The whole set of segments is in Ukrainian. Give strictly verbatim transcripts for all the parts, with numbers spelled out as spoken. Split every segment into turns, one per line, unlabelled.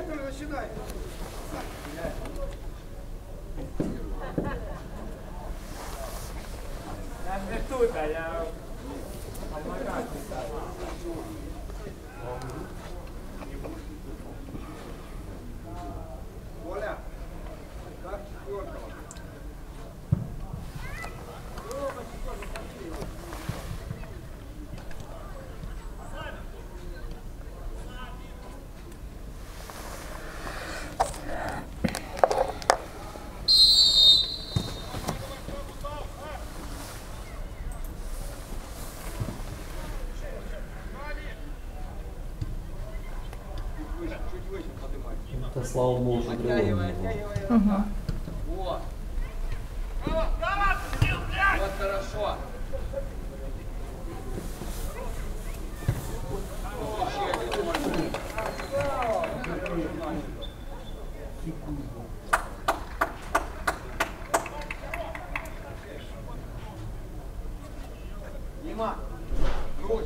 Та слава Богу, що тривога.
Ага.
Вот. Вот хорошо. Дима, Русь.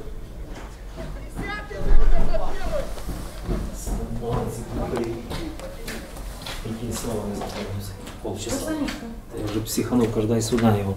Прикинь, слава не запомнился. Полчаса. Я вже психанув, кажу, дай сюди його.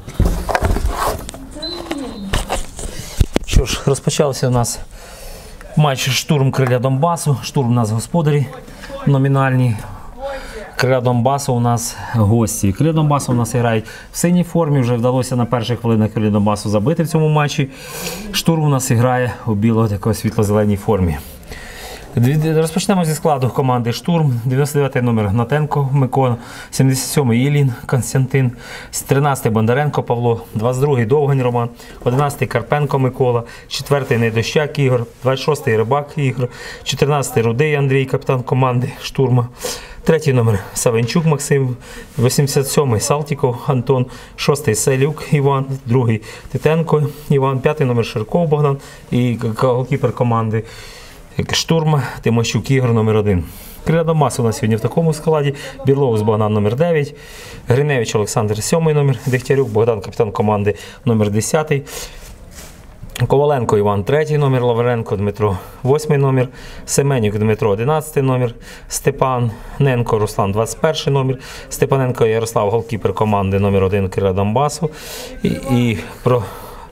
Що ж, розпочався у нас матч «Штурм Криля Донбасу». «Штурм» у нас господарі номінальні. «Криля Донбасу» у нас гості. «Криля Донбасу» у нас грають в синій формі. Вже вдалося на перших хвилинах «Крилі Донбасу» забити в цьому матчі. «Штурм» у нас грає у біло-такої світло-зеленій формі. Розпочнемо зі складу команди «Штурм». дев'яносто дев'ятий номер Гнатенко Микола, сімдесят сьомий Ілін Константин, тринадцятий Бондаренко Павло, двадцять другий Довгань Роман, одинадцятий Карпенко Микола, четвертий Найдощак Ігор, двадцять шостий Рибак Ігор, чотирнадцятий Рудий Андрій, капітан команди «Штурма». Третій номер Савенчук Максим, вісімдесят сьомий Салтіков Антон, шостий Селюк Іван, другий Титенко Іван, п'ятий номер Ширков Богдан і голкіпер команди «Штурм» Тимощук Ігор номер один. «Криля Донбасу» у нас сьогодні в такому складі. Бірлоус Богдан номер дев'ять, Гриневич Олександр сьомий номер, Дегтярюк Богдан капітан команди номер десятий, Коваленко Іван третій номер, Лавренко Дмитро восьмий номер, Семенюк Дмитро одинадцятий номер, Степаненко Руслан двадцять перший номер, Степаненко Ярослав голкіпер команди номер один «Криля Донбасу» і, і про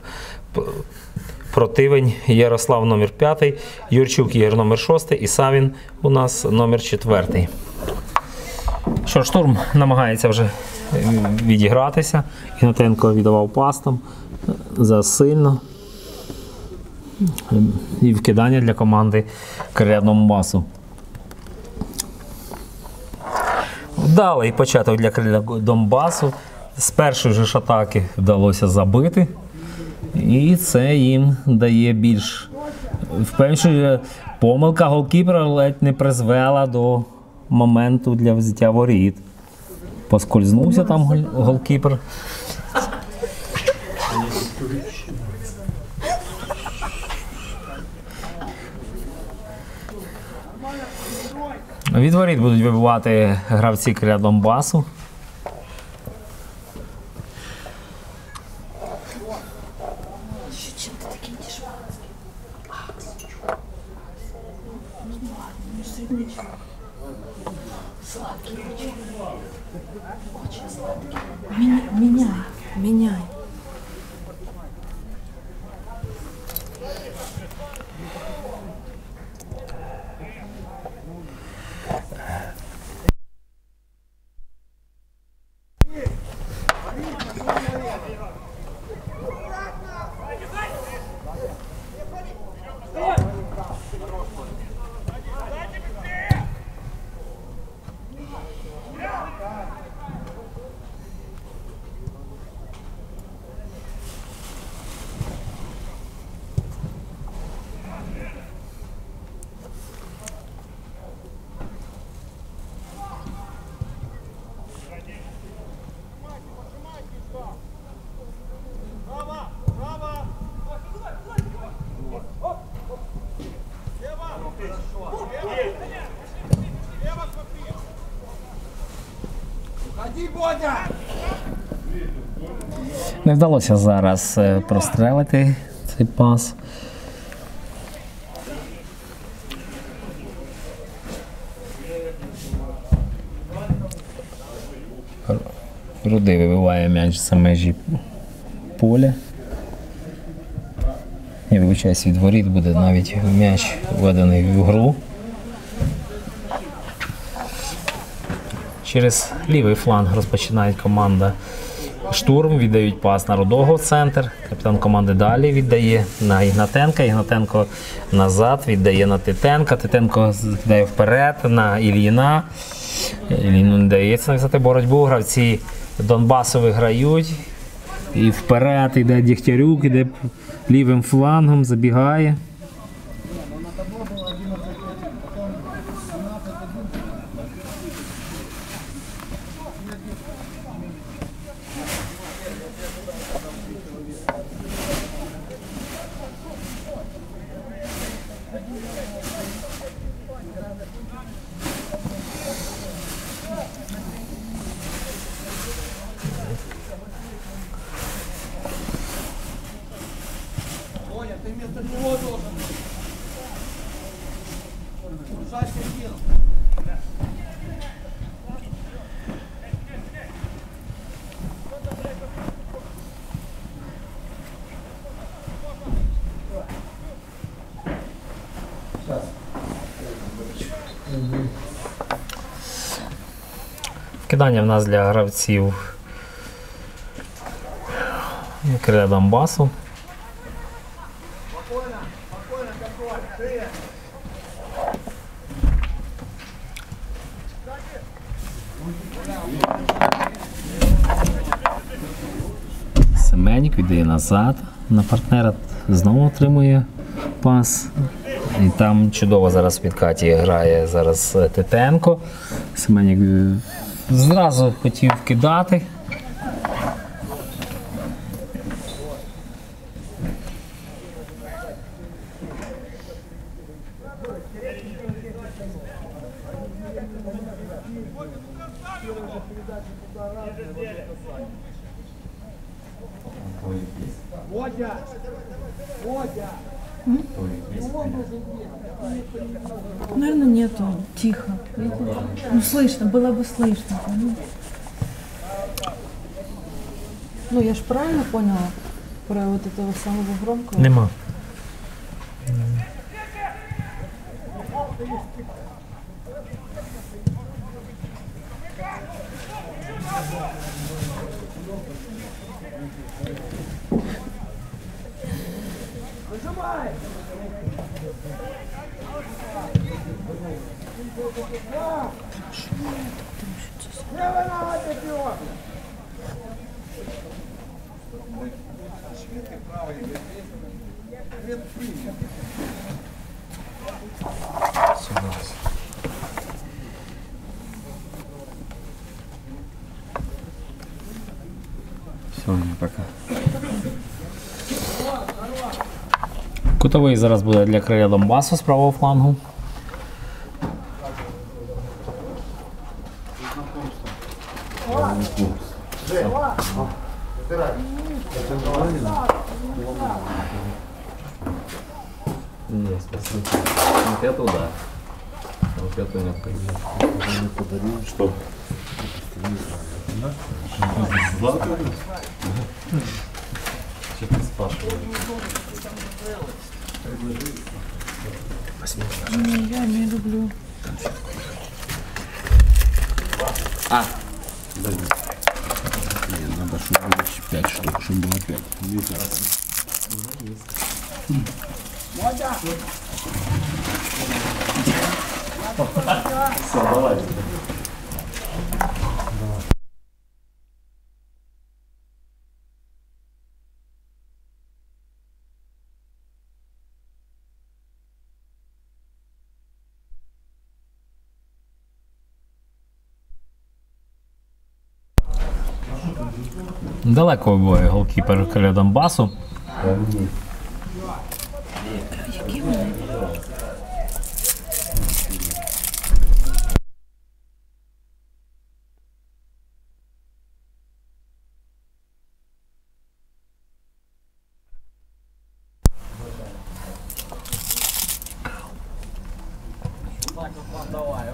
Противень Ярослав номер п'ятий, Юрчук Ігор номер шостий і Савін у нас номер четвертий. Що, «Штурм» намагається вже відігратися. Гнатенко віддавав пас там засильно. І вкидання для команди «Криля Донбасу». Вдалий початок для «Криля Донбасу». З першої ж атаки вдалося забити. І це їм дає більш впевненіше. Помилка голкіпера ледь не призвела до моменту для взяття воріт. Поскользнувся там голкіпер. Від воріт будуть вибивати гравці «Криля Донбасу».
Меняй, меняй.
Не вдалося зараз прострелити цей пас. Рудий вибиває м'яч за межі поля. Я вибачаюсь, від воріт буде навіть м'яч введений в гру. Через лівий фланг розпочинає команда штурм, віддають пас на Рудого в центр. Капітан команди далі віддає на Ігнатенка. Ігнатенко назад, віддає на Титенка. Титенко кидає вперед на Ільїна. Ільїну не дається нав'язати боротьбу. Гравці Донбасу виграють. І вперед йде Дігтярюк, іде лівим флангом, забігає.
Тоня, ты вместо него должен. Держать середину.
Кидання в нас для гравців Криля Донбасу.
Спокойно, спокойно, контроль. Ты.
Семенік віддає назад на партнера, знову отримує пас. І там чудово зараз в підкаті грає зараз Титенко. Семенік е, зразу хотів кидати.
Водя. Водя.
Наверное, нету. Тихо. Ну, слышно, было бы слышно. Ну, ну я ж правильно поняла про вот этого самого громкого?
Нема.
Левая нога, Петров.
Сьогодні пока. Кутовий зараз буде для Криля Донбасу з правого флангу.
Не, спасибо. Вот эту да. А вот эту нет. Что? Что ты спрашиваешь?
Не, я не люблю.
Надо, чтобы было пять штук, чтобы было пять.
Далеко вибиває голкіпер Криля Донбасу.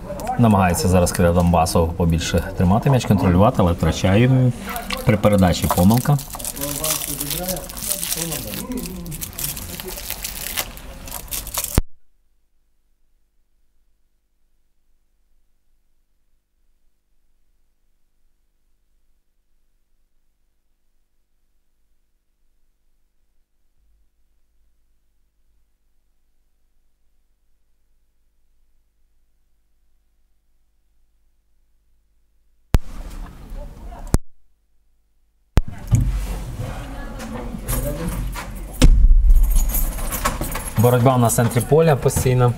Намагається зараз Крилля Донбасу побільше тримати м'яч, контролювати, але втрачає при передачі помилка. Боротьба на центрі поля постійно.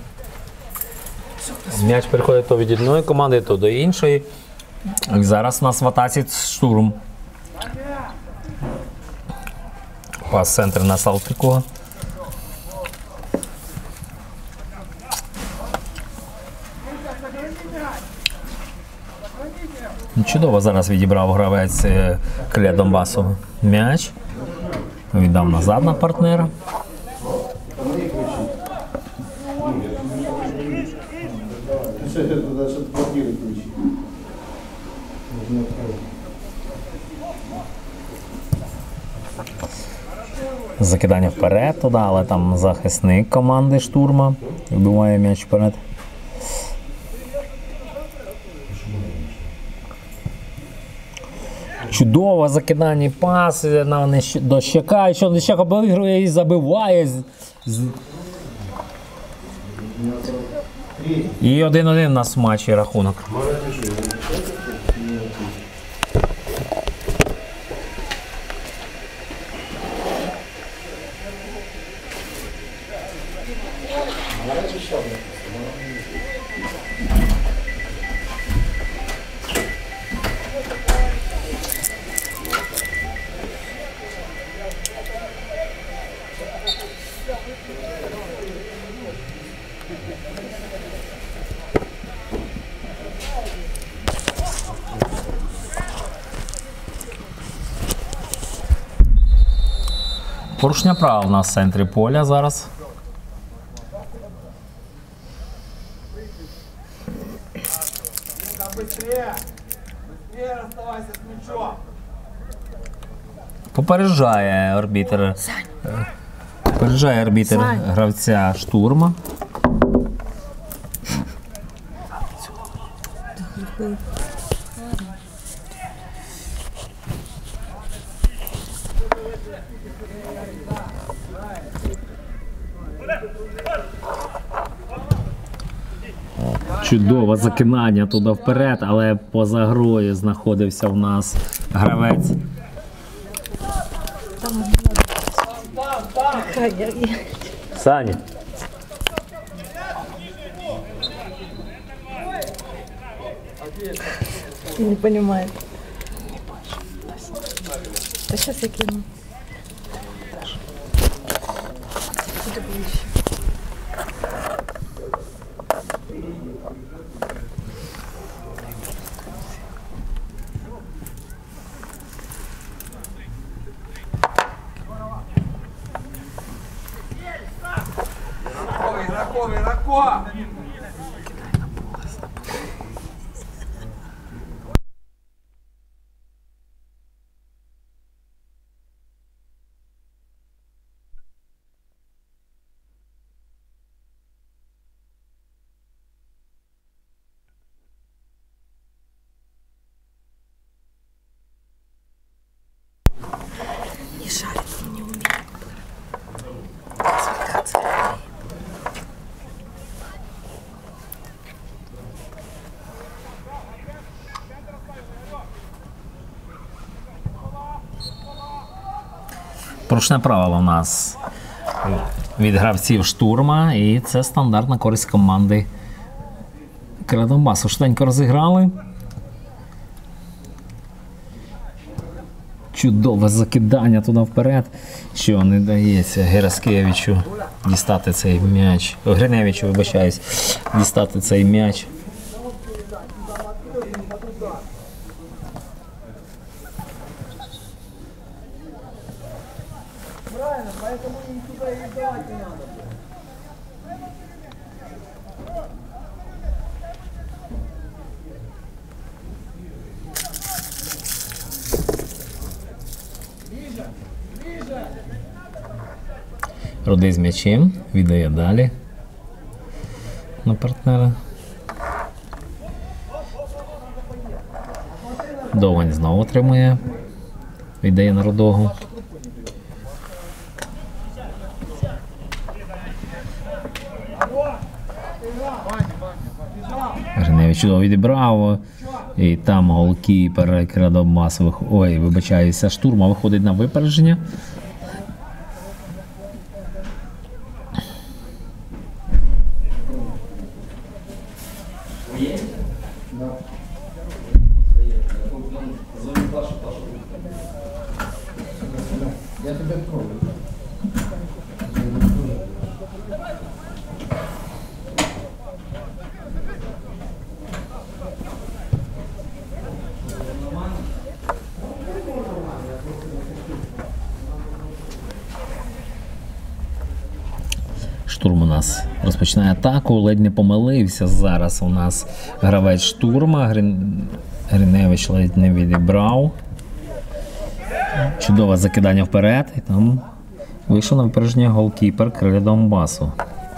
М'яч переходить то від одної команди, то до іншої. І зараз у нас в атаці штурм. Пас центр на Салтикова. Чудово зараз відібрав гравець Крилля Донбасу м'яч. Віддав назад на партнера. Закидання вперед туди, але там захисник команди штурма вибиває м'яч вперед. Чудово закидання, пас на Нещ... до Щека, і що Нещек обігрує і забиває. І один-один у нас в матчі рахунок. Порушення правил у нас в центрі поля зараз.
Быстрее! Быстрее расставайся с мячом!
Попереджає арбітер. Попереджає арбітер гравця штурма. Чудове закидання туди вперед, але поза грою знаходився в нас гравець. Саня.
Не понимает. Да сейчас я кину.
Игроков, игроков!
Не шарит, он не умеет.
Порушне правило у нас від гравців штурма, і це стандартна користь команди Крилля Донбасу. Швиденько розіграли. Чудове закидання туди вперед, що не дається Гераскевичу дістати цей м'яч. Гриневичу, вибачаюсь, дістати цей м'яч.
Правильно, поэтому им сюда и давать не надо.
Рудий з м'ячем, віддає далі на партнера. Довгань знову отримує, віддає на Рудого. Гриневич чудово відібрав. І там голкіпер Кривдонбасу вих... Ой, вибачаюся, Штурма виходить на випередження. Штурм у нас розпочинає атаку, ледь не помилився. Зараз у нас гравець Штурма, Грин... Гриневич ледь не відібрав. Чудове закидання вперед, і там вийшов на випередження голкіпер Криля Донбасу.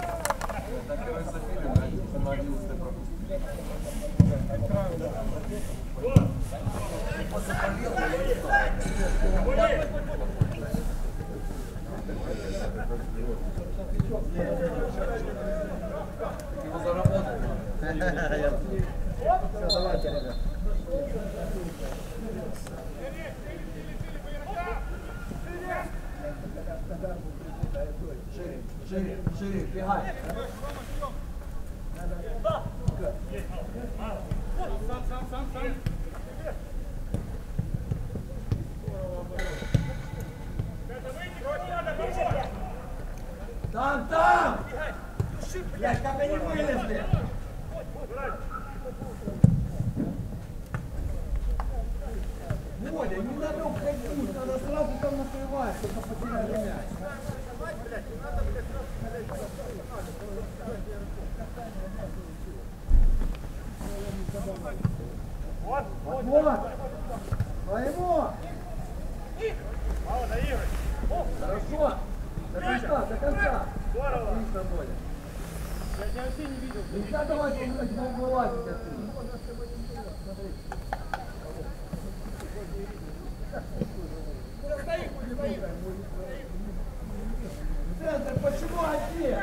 Шире, шире, бегай. Там, там! Блядь, как они вылезли! Воля, не надо уходить, надо сразу там накрывать, только потеряли мяч. Вот, вот, вот. Твоему. Хорошо. До конца, до конца. Отлично, Боля. Я вообще не видел. Нельзя давать ему вылазить отсюда. Центр, почему один?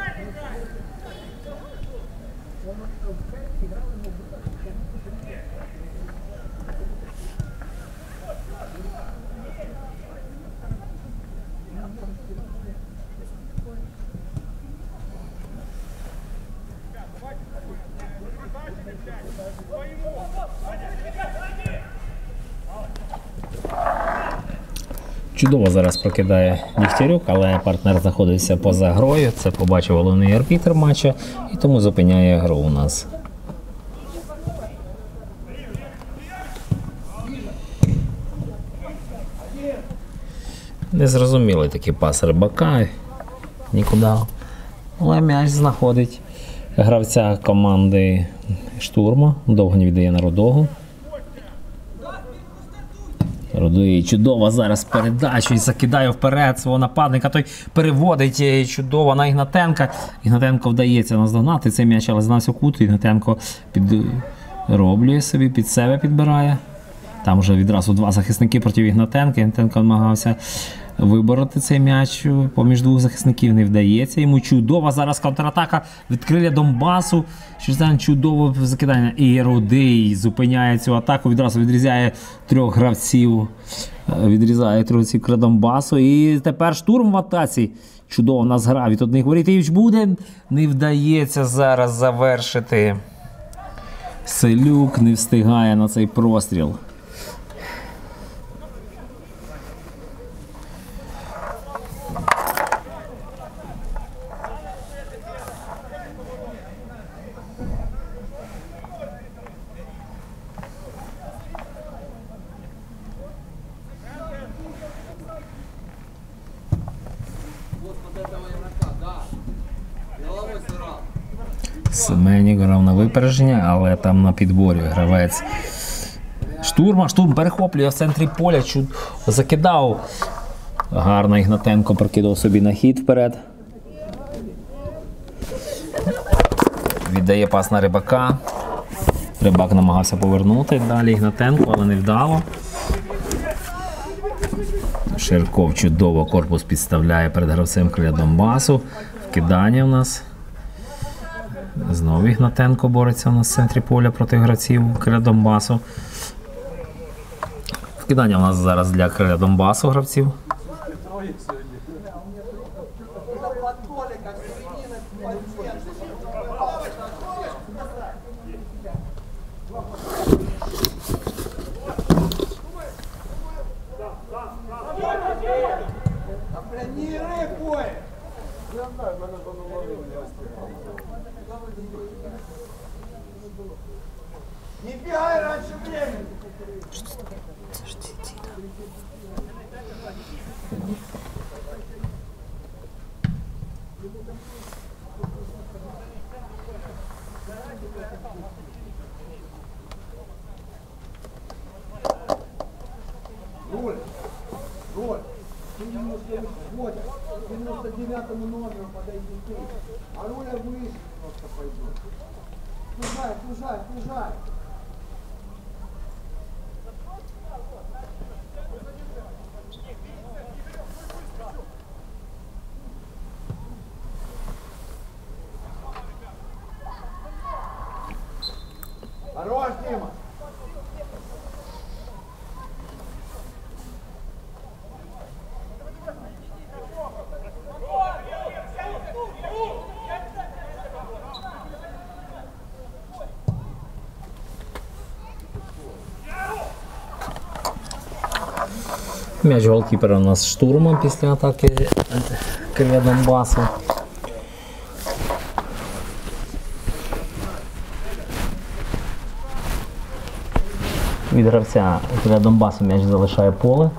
Чудово зараз прокидає Дігтярюк, але партнер знаходився поза грою. Це побачив головний арбітр матчу і тому зупиняє гру у нас. Незрозумілий такий пас Рибака. Нікуди. Але м'яч знаходить гравця команди Штурма. Довгань віддає на Рудого. Рудий чудово зараз передачу і закидає вперед свого нападника. Той переводить чудово на Ігнатенка. Ігнатенко вдається наздогнати цей м'яч, але знався кут. Ігнатенко підроблює собі, під себе підбирає. Там вже відразу два захисники проти Ігнатенка. Ігнатенко намагався вибороти цей м'яч поміж двох захисників. Не вдається. Йому чудова зараз контратака від Криля Донбасу. Чудово закидання. І Рудий зупиняє цю атаку. Відразу відрізає трьох гравців. Відрізає трьох гравців Криля Донбасу. І тепер Штурм в атаці. Чудово в нас гра від одних воріт. І буде. Не вдається зараз завершити. Селюк не встигає на цей простріл. Семенік грав на випередження, але там на підборі гравець Штурма. Штурм перехоплює в центрі поля, чуд... закидав. Гарно Ігнатенко прокидав собі на хід вперед. віддає пас на Рибака. Рибак намагався повернути далі Ігнатенко, але не вдало. Ширков чудово корпус підставляє перед гравцем Криля Донбасу. Вкидання у нас. Знову Ігнатенко бореться у нас в центрі поля проти гравців Криля Донбасу. Вкидання у нас зараз для Криля Донбасу гравців.
Не бегай раньше времени! Роль, роль, ты немножко вот, девяносто девятому номеру подойди ты, а Роля выше немножко пойдет. Служай, служай, служай. Хорош, Дима!
М'яч голкіпера у нас штурмом після атаки Криля Донбасу. Від гравця Криля Донбасу м'яч залишає поле.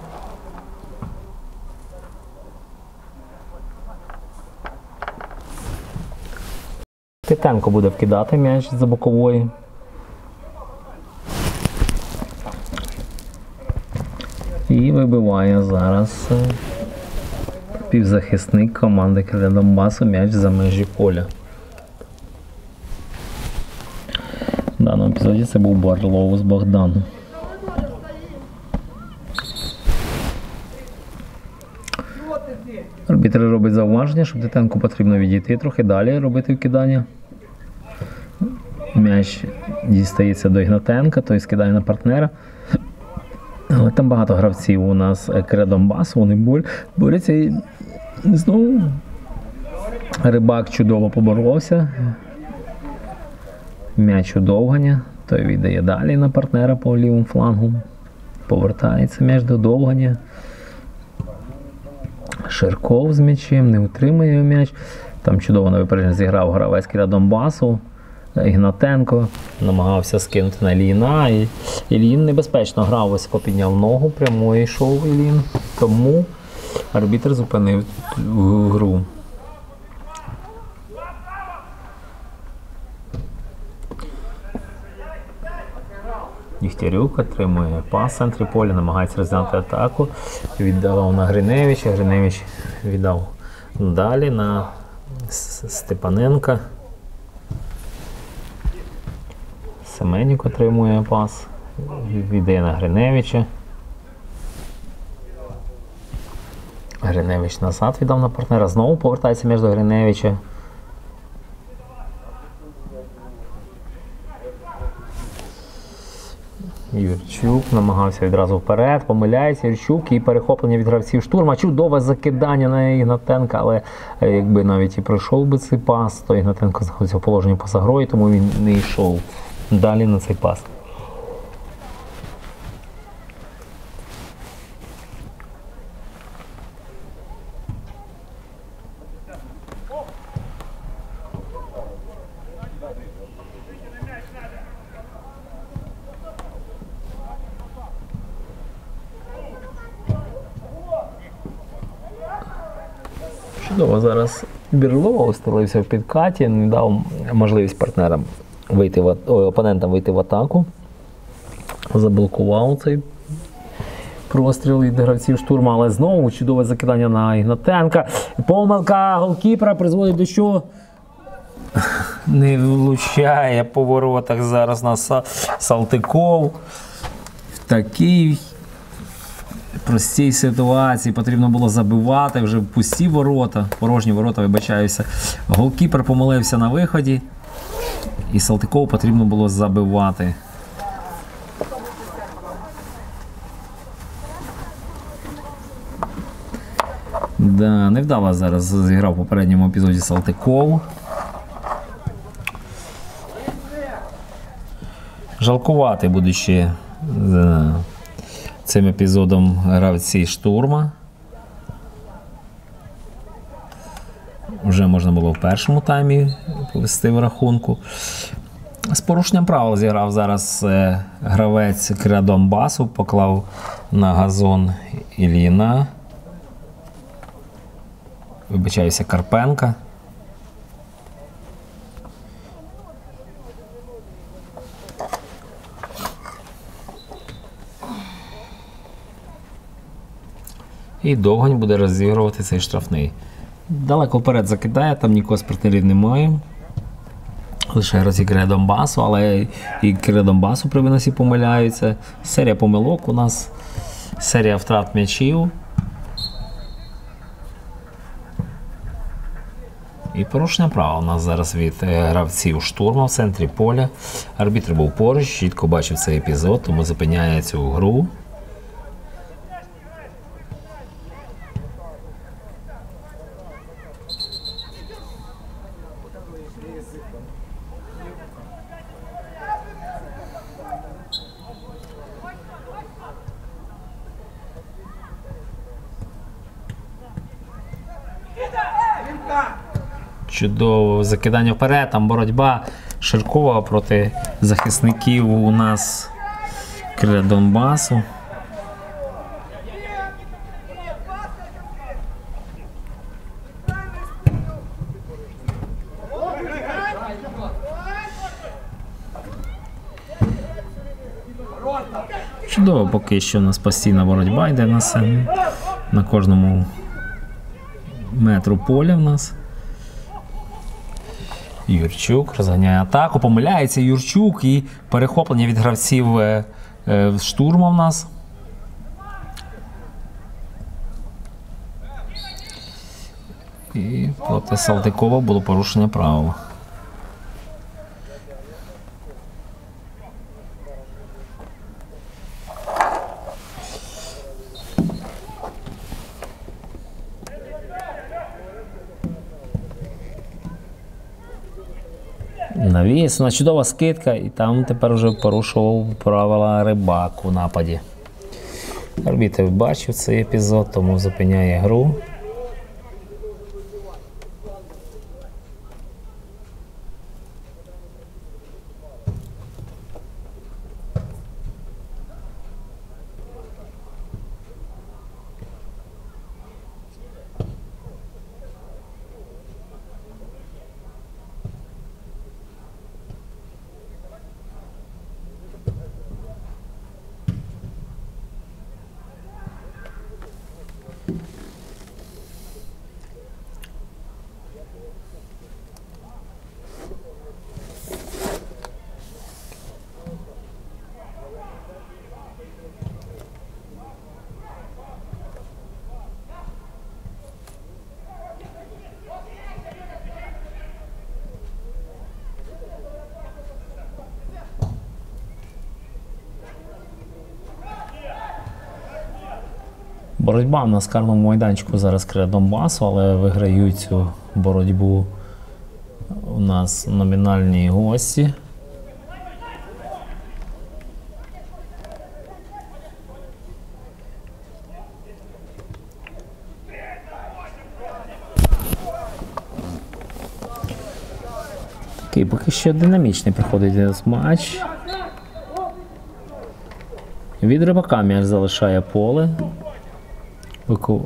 Титенко буде вкидати м'яч за бокової. І вибиває зараз півзахисник команди Криля Донбасу м'яч за межі поля. В даному епізоді це був Барлоус Богдан. Арбітр робить зауваження, що Титенку потрібно відійти трохи далі, робити вкидання. М'яч дістається до Ігнатенка, той скидає на партнера. Але там багато гравців у нас Криля Донбасу, вони борються і знову Рибак чудово поборовся. М'яч у Довганя, той віддає далі на партнера по лівому флангу. Повертається м'яч до Довганя. Ширков з м'ячем, не утримує м'яч. Там чудово на випередження зіграв гравець Криля Донбасу. Ігнатенко намагався скинути на Ілліна. І Іллін небезпечно грав, високо підняв ногу, прямо йшов Іллін. Тому арбітр зупинив гру. Дігтярюк отримує пас в центрі поля, намагається розглянути атаку. Віддав на Гриневича, Гриневич віддав далі на Степаненка. Семенюк отримує пас, віддає на Гриневича. Гриневич назад віддав на партнера, знову повертається м'яч до Гриневича. Юрчук намагався відразу вперед, помиляється Юрчук і перехоплення від гравців штурма. Чудове закидання на Ігнатенка, але якби навіть і пройшов би цей пас, то Ігнатенко знаходиться в положенні поза грою, тому він не йшов далі на цей пас. Чудово, зараз Бірлова устелився в підкаті, не дав можливість партнерам вийти в, ой, опонентам вийти в атаку. Заблокував цей простріл від гравців штурма, але знову чудове закидання на Ігнатенка. Помилка голкіпера призводить до чого? Не влучає по воротах зараз на Салтиков. В такій простій ситуації потрібно було забивати вже в пусті ворота, порожні ворота, вибачаюся. Голкіпер помилився на виході і Салтикову потрібно було забивати. Да, невдало зараз зіграв в попередньому епізоді Салтиков. Жалкувати буде ще за цим епізодом гравці Штурма. Вже можна було в першому таймі повести в рахунку. З порушенням правил зіграв зараз гравець Криля Донбасу, поклав на газон Ілліна. Вибачаюся, Карпенка. І Довгань буде розігрувати цей штрафний. Далеко вперед закидає, там нікого з партнерів немає. Лише гравці Криля Донбасу, але і Криля Донбасу при виносі помиляються. Серія помилок у нас, серія втрат м'ячів. І порушення права у нас зараз від гравців Штурма в центрі поля. Арбітр був поруч, чітко бачив цей епізод, тому зупиняє цю гру. Чудово закидання вперед, там боротьба Ширкова проти захисників у нас Криля Донбасу. Чудово, поки що у нас постійна боротьба йде на себе. На кожному метру поля в нас. Юрчук розганяє атаку, помиляється Юрчук і перехоплення від гравців е, е, Штурма в нас. І проти Салтикова було порушення правил. Навіс, чудова скидка, і там тепер вже порушував правила Рибак у нападі. Арбітр бачив цей епізод, тому зупиняє гру. Боротьба на карному майданчику зараз Криля Донбасу, але виграють цю боротьбу у нас номінальні гості. Такий поки що динамічний проходить матч. Від Рибака м'яч залишає поле. Вику...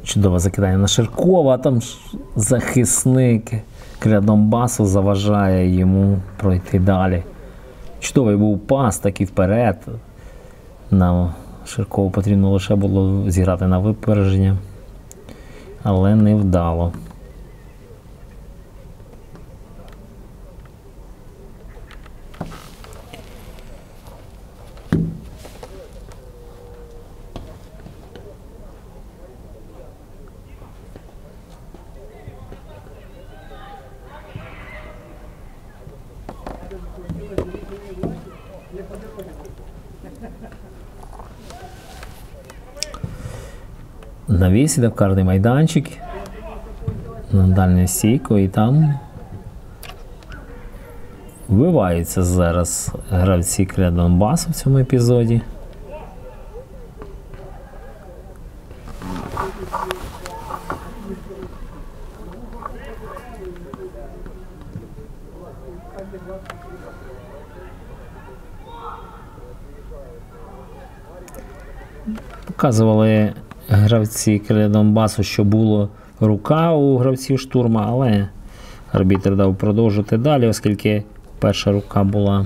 Чудове закидання на Ширкова, а там ж захисник Криля Донбасу заважає йому пройти далі. Чудовий був пас, такий вперед. Нам Ширкову потрібно лише було зіграти на випередження, але не вдало. Навіс іде в карний майданчик на дальню стійку, і там вбиваються зараз гравці Криля Донбасу в цьому епізоді. Показували гравці Криля Донбасу, що було рука у гравців штурма, але арбітр дав продовжити далі, оскільки перша рука була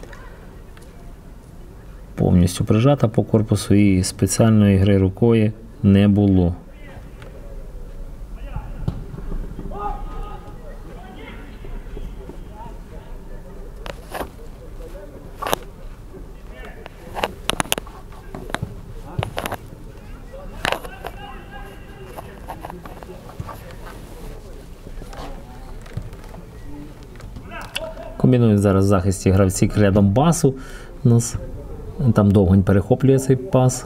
повністю прижата по корпусу і спеціальної гри рукою не було. Комбінують зараз в захисті гравці Криля Донбасу. У нас там Довгань перехоплює цей пас.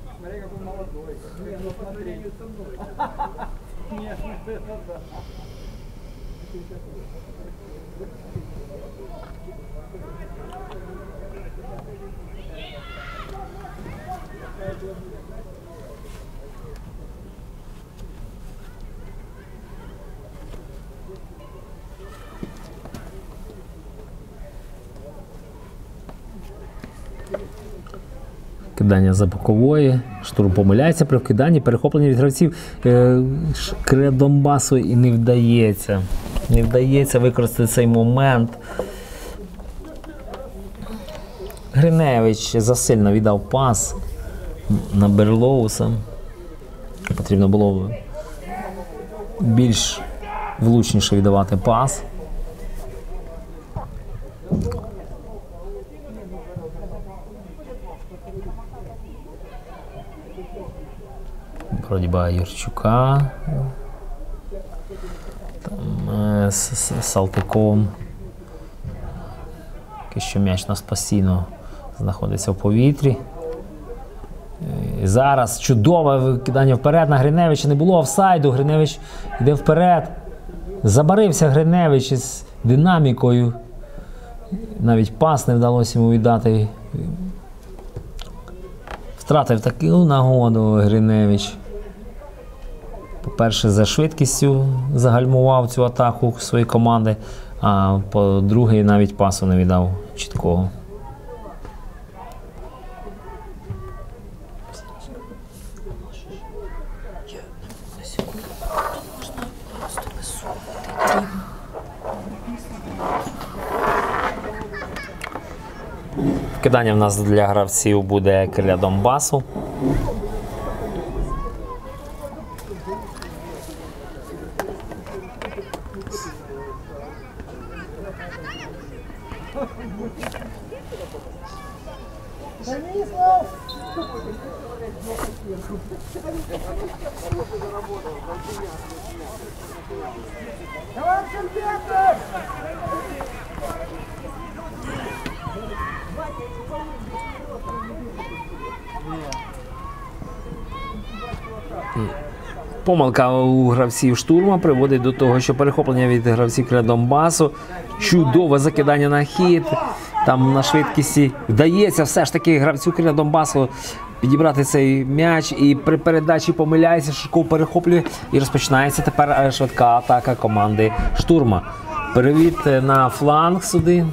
Кидання за бокової, штурм помиляється при вкиданні, перехоплення від гравців е, Криля Донбасу і не вдається. Не вдається використати цей момент. Гриневич засильно віддав пас на Берлоуса. Потрібно було більш влучніше віддавати пас. Боротьба Юрчука там, е, з, з Салтиком. Що м'яч нас постійно знаходиться в повітрі. І зараз чудове викидання вперед на Гриневича. Не було офсайду. Гриневич йде вперед. Забарився Гриневич із динамікою. Навіть пас не вдалося йому віддати. Втратив таку нагоду Гриневич. По-перше, за швидкістю загальмував цю атаку своєї команди, а по-друге, навіть пасу не віддав чіткого. Вкидання в нас для гравців буде Криля Донбасу. Помилка у гравців штурма приводить до того, що перехоплення від гравців Криля Донбасу. Чудове закидання на хід. Там на швидкісті вдається все ж таки гравцю Криля Донбасу підібрати цей м'яч. І при передачі помиляється, Ширков перехоплює. І розпочинається тепер швидка атака команди штурма. Перевід на фланг сюди.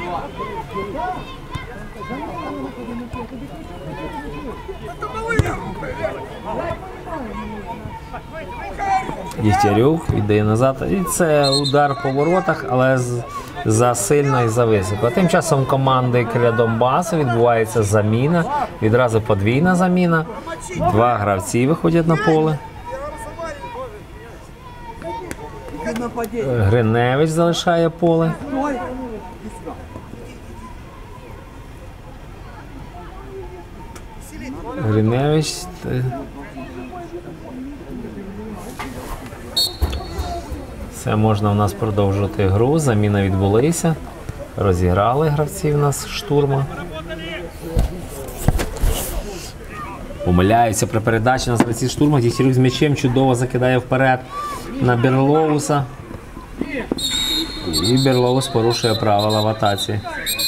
Дігтярюк віддає назад. І це удар по воротах, але з, за сильно і за високо. Тим часом команди Криля Донбасу відбувається заміна. Відразу подвійна заміна. Два гравці виходять на поле. Гриневич залишає поле. Гриневич. Все, можна у нас продовжувати гру. Заміна відбулися. Розіграли гравці в нас штурма. Помиляються при передачі на гравці штурма. Дігтярюк з м'ячем чудово закидає вперед на Берлоуса. І Берлоус порушує правила в атаці.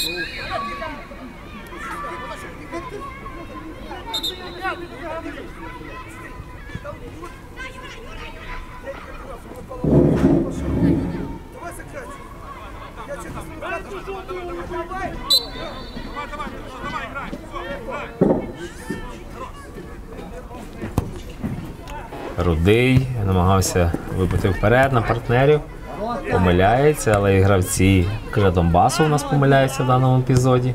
Рудий намагався вибити вперед на партнерів. Помиляється, але і гравці Криля Донбасу у нас помиляються в даному епізоді.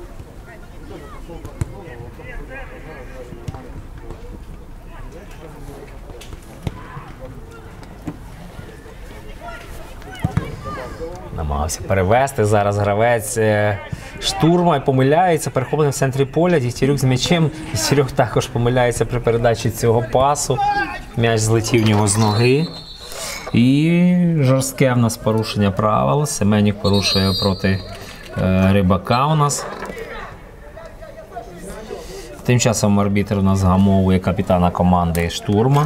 Намагався перевести зараз гравець штурма і помиляється, перехоплення в центрі поля, Дігтярюк з м'ячем. Дігтярюк також помиляється при передачі цього пасу. М'яч злетів в нього з ноги. І жорстке в нас порушення правил. Семенюк порушує проти е, Рибака у нас. Тим часом арбітр у нас гамовує капітана команди штурма.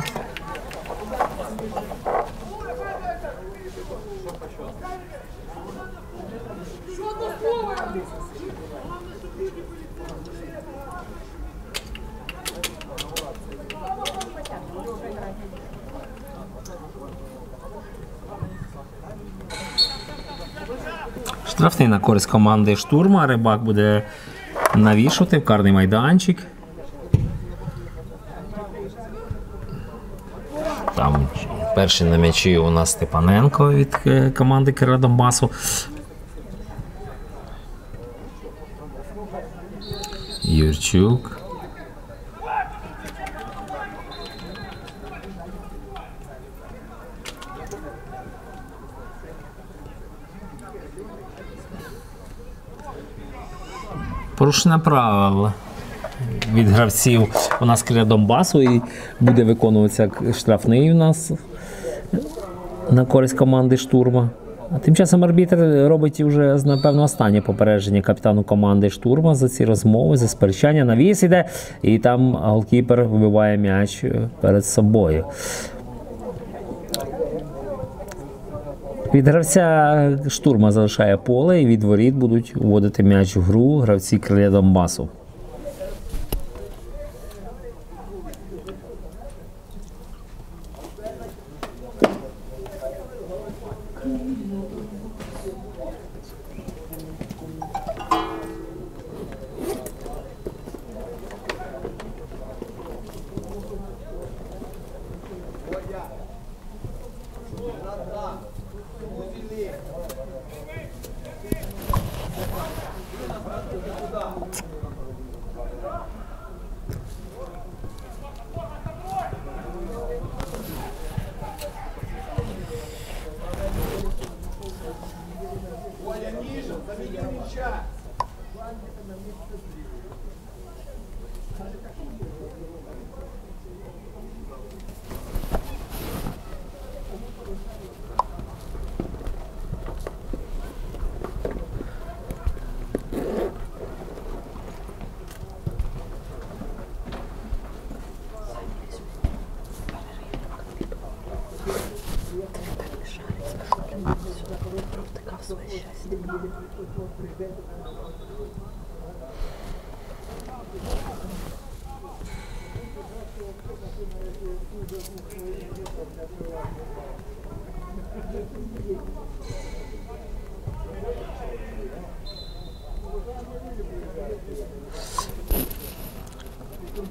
Штрафний на користь команди штурма. Рибак буде навішувати в карний майданчик. Там перший на м'ячі у нас Степаненко від команди Криля Донбасу. Юрчук. Порушення правил від гравців у нас Криля Донбасу і буде виконуватися штрафний у нас на користь команди штурма. А тим часом арбітр робить вже, напевно, останнє попередження капітану команди штурма за ці розмови, за сперечання. Навіс іде, і там голкіпер вибиває м'яч перед собою. Від гравця штурма залишає поле і від воріт будуть вводити м'яч в гру гравці Криля Донбасу.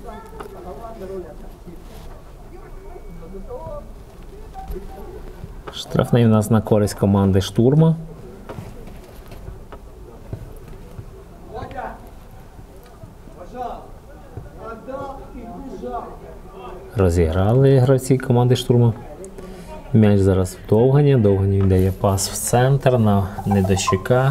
Штрафний у нас на користь команди штурма. Розіграли гравці команди штурма. М'яч зараз в Довгані. Довгані віддає пас в центр на Недощика.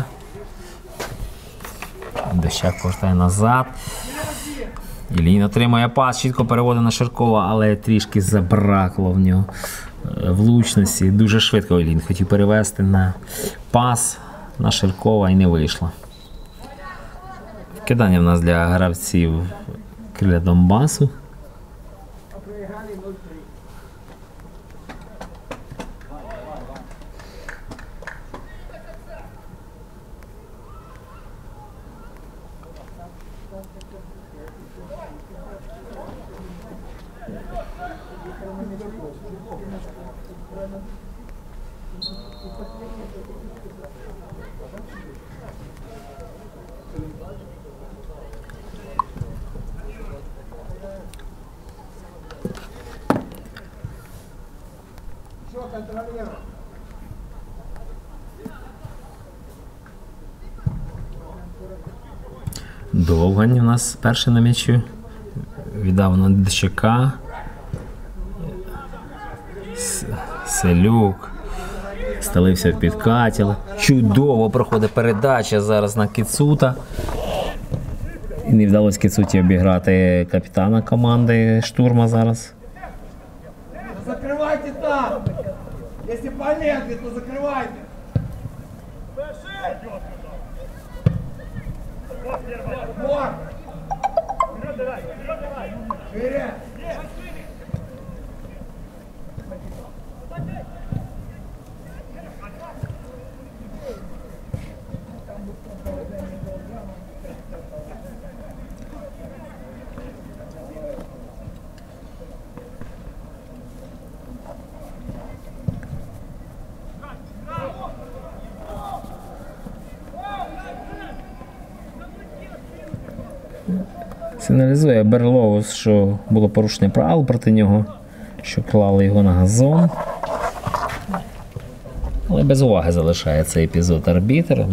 Недощак повертає назад. Ілін отримує пас, чітко переводить на Ширкова, але трішки забракло в нього влучності. Дуже швидко Ілін хотів перевести на пас на Ширкова і не вийшло. Кидання в нас для гравців Криля Донбасу. Довгань у нас перший на м'ячі. Віддав на Недощика. Селюк. Стелився в підкаті. Чудово проходить передача зараз на Кіцута. І не вдалося Кіцуті обіграти капітана команди штурма зараз.
Закрывайте там! Если полезли, то закрывайте! Вот! Шире!
Сигналізує Берлоус, що було порушення правил проти нього, що клали його на газон. Але без уваги залишає цей епізод арбітр.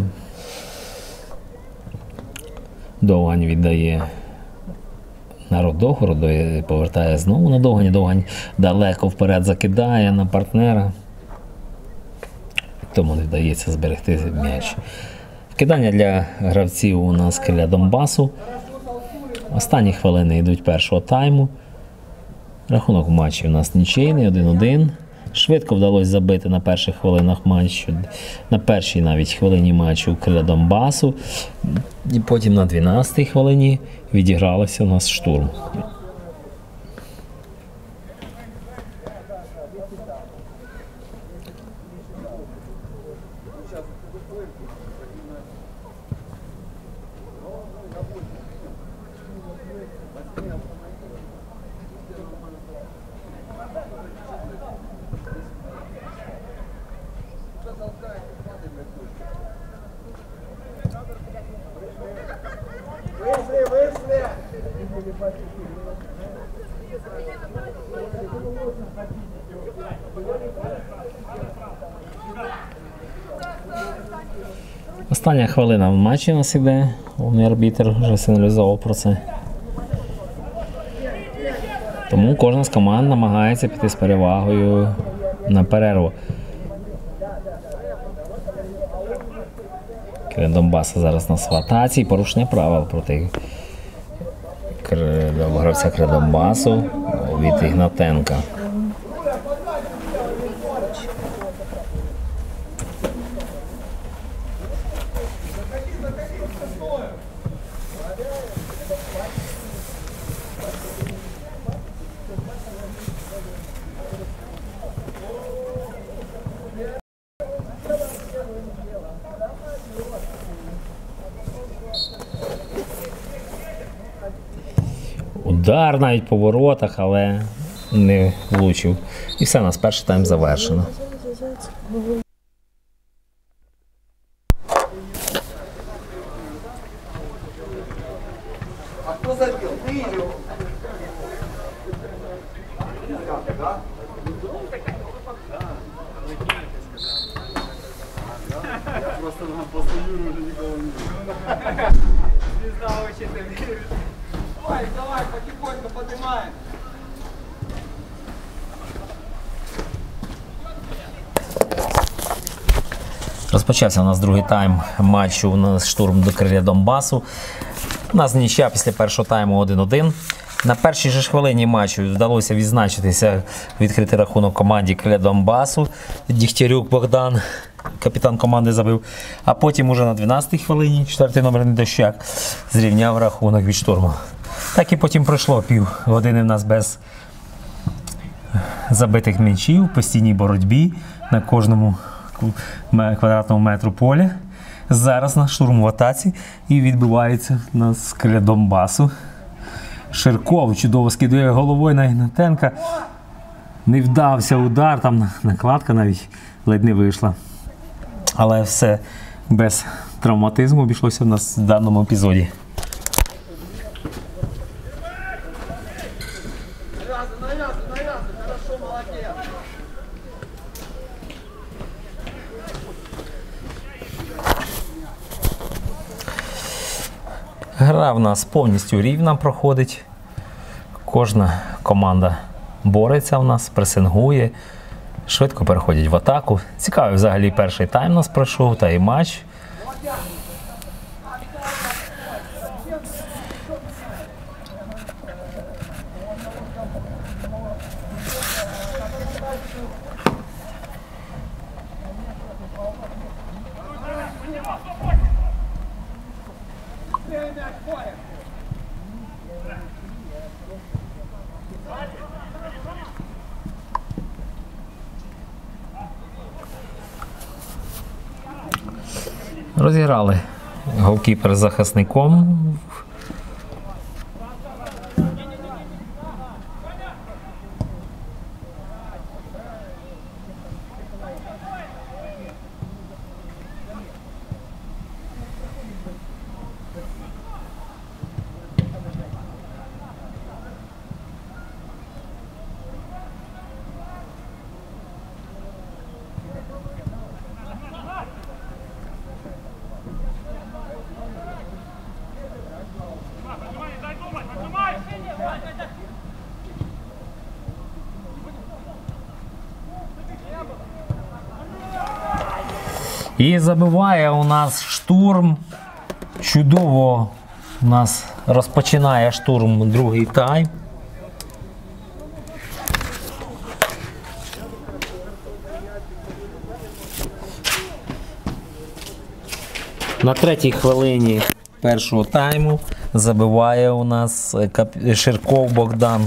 Довгань віддає на Родогороду і повертає знову на Довгані. Довгань далеко вперед закидає на партнера. Тому не вдається зберегти м'яч. Вкидання для гравців у нас Криля Донбасу. Останні хвилини йдуть першого тайму. Рахунок в матчі у нас нічийний, один-один. Швидко вдалося забити на перших хвилинах матчу, на першій навіть хвилині матчу Криля Донбасу. І потім на дванадцятій хвилині відігралося у нас штурм.
Вышли, вышли!
Остання хвилина в матчі у нас іде. Головний арбітр вже сигналізував про це. Тому кожна з команд намагається піти з перевагою на перерву. Криля Донбаса зараз на сватації. Порушення правил проти гравця Криля Донбасу від Ігнатенка. Удар навіть по воротах, але не влучив. І все, у нас перший тайм завершено.
А кто забил? Ты или он?
Просто нам после Юры уже никого не видно.
Звезда очень ты веришь. Давай, давай, потихоньку поднимаем.
Розпочався у нас другий тайм матчу у нас штурм до криля Донбасу. У нас нічия після першого тайму один-один. На першій же ж хвилині матчу вдалося відзначитися, відкрити рахунок команді криля Донбасу. Дігтярюк Богдан, капітан команди, забив. А потім уже на дванадцятій хвилині четвертий номер Недощак зрівняв рахунок від штурму. Так і потім пройшло пів години в нас без забитих м'ячів, постійній боротьбі на кожному квадратному метру поля. Зараз наш штурм в атаці і відбивається у нас з криля Донбасу. Ширков чудово скидує головою на Ігнатенка. Не вдався удар, там накладка навіть ледь не вийшла. Але все без травматизму обійшлося в нас в даному епізоді.
Навязывай, навязывай, навязывай. Хорошо, молодец.
Гра в нас повністю рівна проходить. Кожна команда бореться в нас, пресингує, швидко переходять в атаку. Цікавий взагалі перший тайм у нас пройшов, та і матч. Розіграли голкіпер з захисником. І забиває у нас штурм. Чудово у нас розпочинає штурм другий тайм. На третій хвилині першого тайму забиває у нас Ширков Богдан.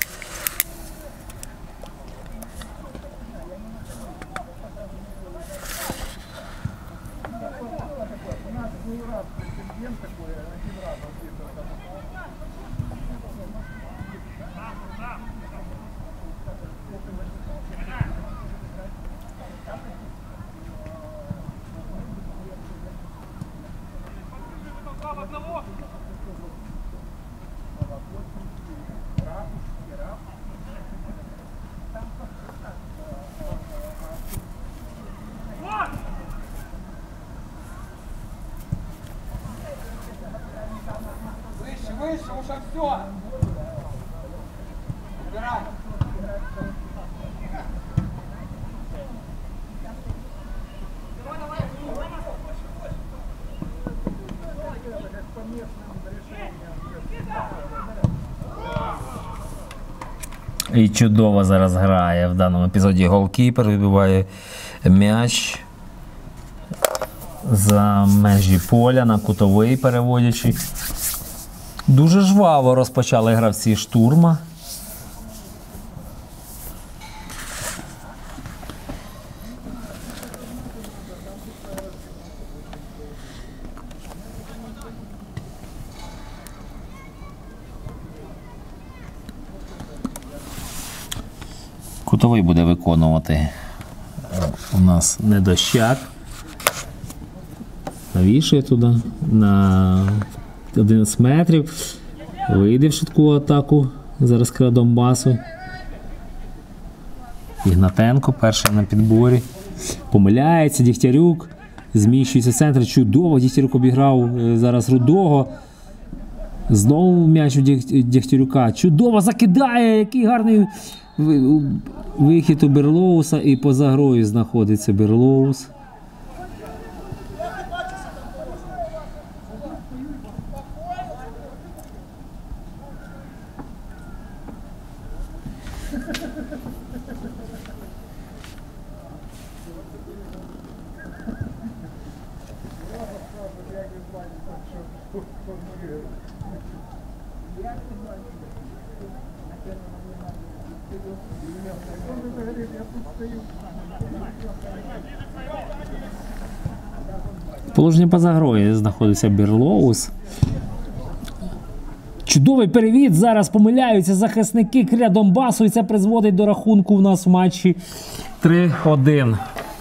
Выше, выше, уже все. Убирай.
І чудово зараз грає в даному епізоді голкіпер, вибиває м'яч за межі поля на кутовий переводячи. Дуже жваво розпочали гравці штурма. Кутовий буде виконувати у нас Недощак. Навішує туди на одинадцять метрів. Вийде в швидку атаку. Зараз криля Донбасу. Ігнатенко перший на підборі. Помиляється Дігтярюк. Зміщується центр. Чудово. Дігтярюк обіграв е, зараз Рудого. Знову м'яч у Діг- Дігтярюка. Чудово закидає. Який гарний ви- вихід у Берлоуса. І поза грою знаходиться Берлоус. Положення поза грою знаходиться Берлоус. Чудовий перевід. Зараз помиляються захисники Криля Донбасу. І це призводить до рахунку в нас в матчі три один.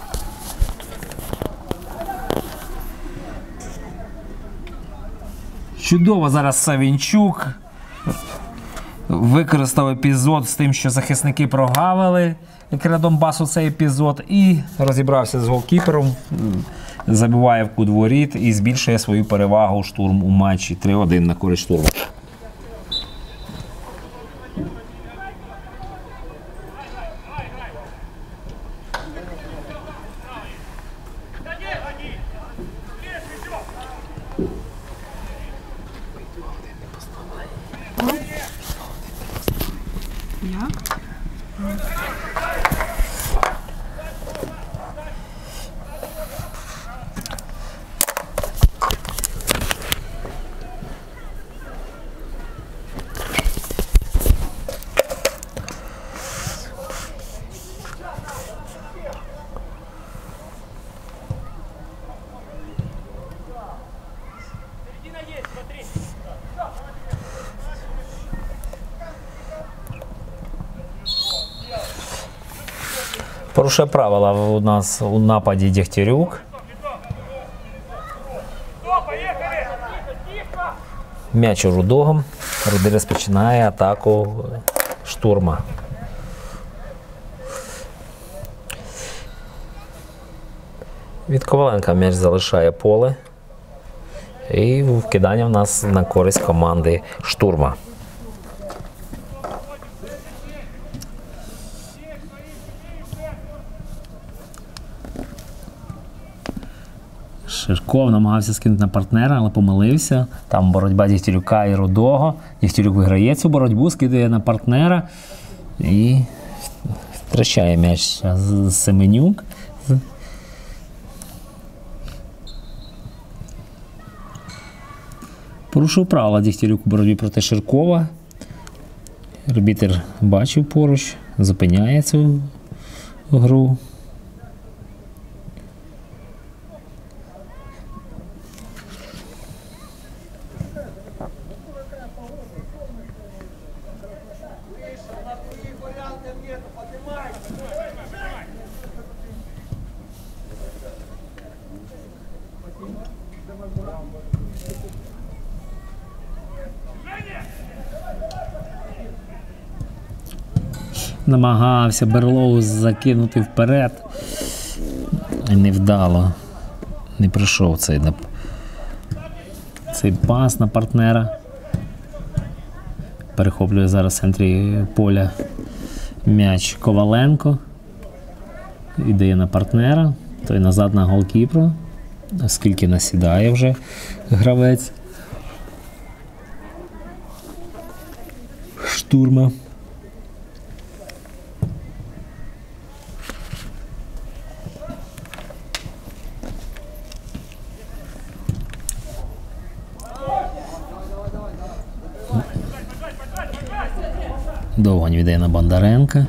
Чудово зараз Савінчук використав епізод з тим, що захисники прогавили Криля Донбасу цей епізод, і розібрався з голкіпером, забиває в кут воріт і збільшує свою перевагу Штурм у матчі три один на користь Штурму. Порушує правила у нас у нападі Дігтярюк. М'яч у Рудого. Рудий розпочинає атаку Штурма. Від Коваленка м'яч залишає поле. І вкидання в нас на користь команди Штурма. Ширков намагався скинути на партнера, але помилився. Там боротьба Дігтярюка і Рудого. Дігтярюк виграє цю боротьбу, скидає на партнера і втрачає м'яч Семенюк. Порушив правила Дігтярюк у боротьбі проти Ширкова. Арбітер бачив поруч, зупиняє цю гру. Намагався Берлоус закинути вперед. Невдало. Не прийшов цей, цей пас на партнера. Перехоплює зараз в центрі поля м'яч Коваленко. Віддає на партнера. Той назад на голкіпера. Оскільки насідає вже гравець Штурма. Довгань віддає на Бондаренка.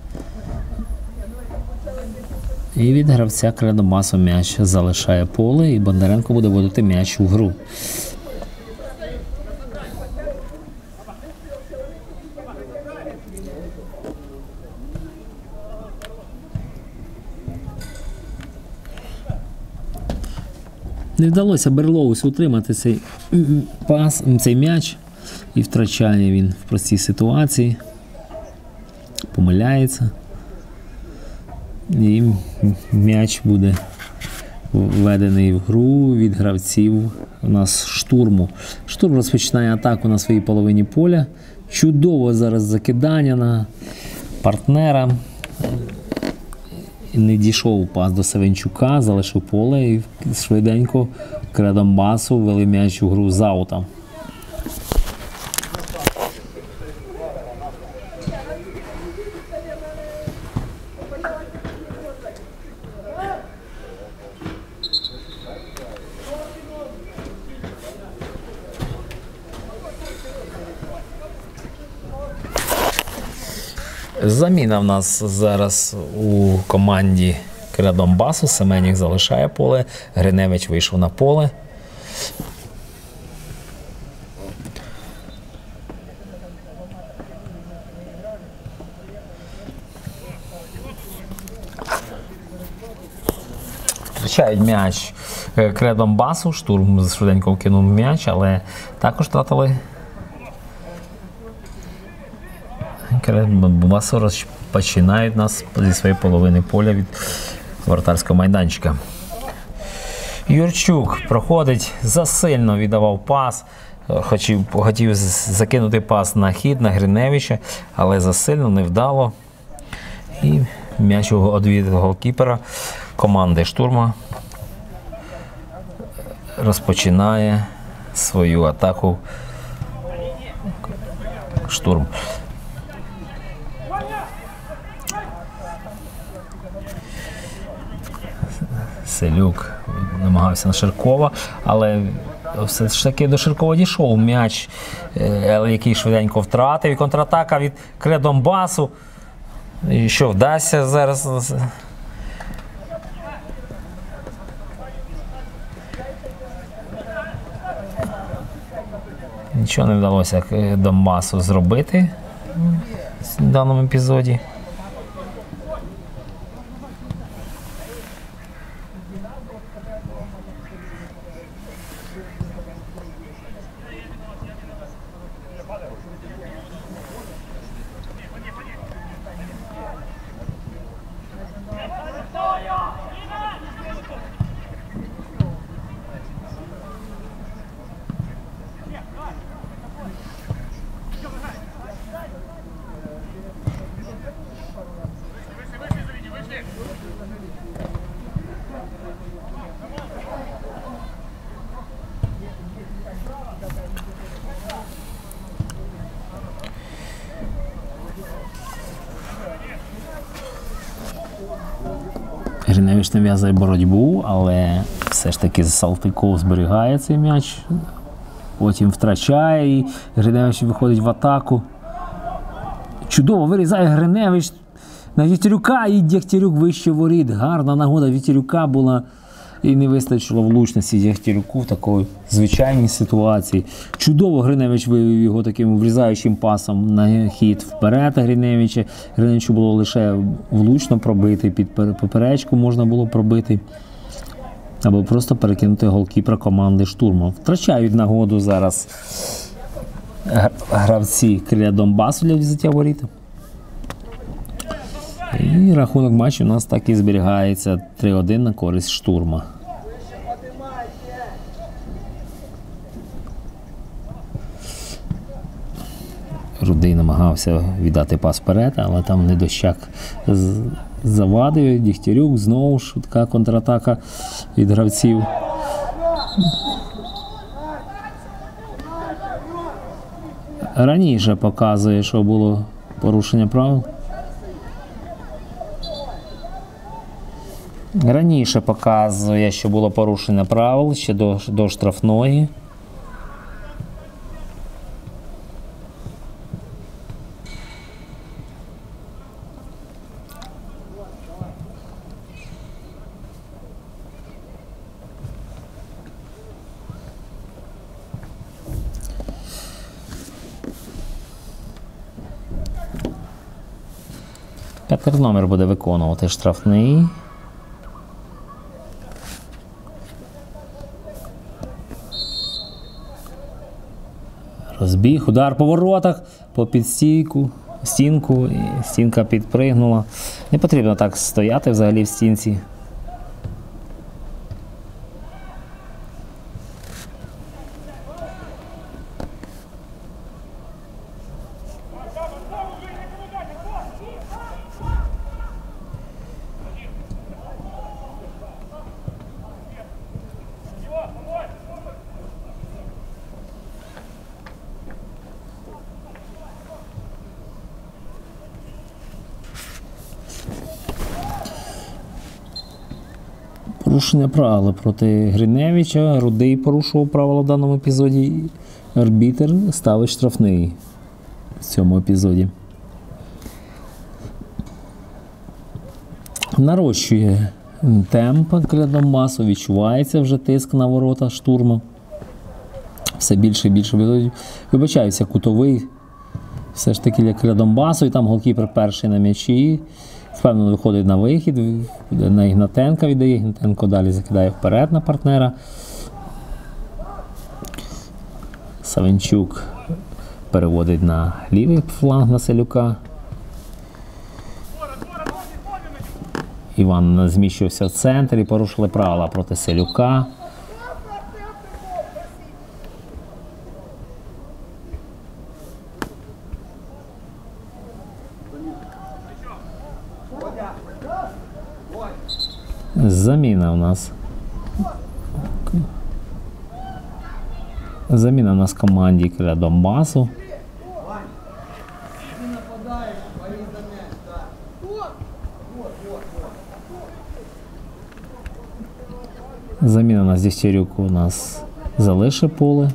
І від гравця Криля Донбасу м'яч залишає поле, і Бондаренко буде вводити м'яч у гру. Не вдалося Берлоусу утримати цей пас, цей м'яч, і втрачає він в простій ситуації. Помиляється. І м'яч буде введений в гру від гравців у нас штурму. Штурм розпочинає атаку на своїй половині поля. Чудово зараз закидання на партнера. Не дійшов пас до Савенчука, залишив поле і швиденько Кредомбасу ввели м'яч у гру з аута. Заміна в нас зараз у команді Кредомбасу. Семенюк залишає поле, Гриневич вийшов на поле. Втрачають м'яч Кредомбасу, штурм швиденько кинув м'яч, але також втратили. Кредомбасу розпочинають нас зі своєї половини поля від воротарського майданчика. Юрчук проходить, засильно віддавав пас, хотів, хотів закинути пас на хід, на Гриневича, але засильно, невдало. І м'яч від голкіпера команди штурма розпочинає свою атаку штурм. Селюк намагався на Ширкова, але все ж таки до Ширкова дійшов м'яч, який швиденько втратив. І контратака від Кредомбасу. І що, вдасться зараз? Нічого не вдалося Донбасу зробити в даному епізоді. Гриневич нав'язує боротьбу, але все ж таки Салтиков зберігає цей м'яч, потім втрачає і Гриневич виходить в атаку. Чудово вирізає Гриневич на Вітерюка і Дягтярюк вище воріт. Гарна нагода Вітерюка була і не вистачило влучності Дягтярюку в такій звичайній ситуації. Чудово Гриневич вивів його таким врізаючим пасом на хід вперед Гриневича. Гриневичу було лише влучно пробити, під поперечку можна було пробити. Або просто перекинути голкіпера команди штурму. Втрачають нагоду зараз гравці Кредомбасу для взяття воріт. І рахунок матчу у нас так і зберігається три один на користь штурма. Рудий намагався віддати пас вперед, але там недощак завадив. Дігтярюк, знову швидка контратака від гравців. Раніше показує, що було порушення правил. Раніше показує, що було порушення правил ще до, до штрафної. П'ятий номер буде виконувати штрафний. Розбіг, удар по воротах, по підстійку. стінку, і стінка підпригнула. Не потрібно так стояти взагалі в стінці. Порушення правила проти Гриневича. Рудий порушував правила в даному епізоді. Арбітер ставить штрафний в цьому епізоді. Нарощує темп для Донбасу, відчувається вже тиск на ворота штурму. Все більше і більше епізодів. Вибачаюся, кутовий. Все ж таки для Донбасу, і там голкіпер перший на м'ячі. Впевнено виходить на вихід, на Ігнатенка віддає, Ігнатенко далі закидає вперед на партнера. Савенчук переводить на лівий фланг на Селюка. Іван зміщувався в центр і порушили правила проти Селюка. Заміна у нас. Заміна у нас в команді для Донбасу. Заміна у нас Дігтярюк у нас залишить поле.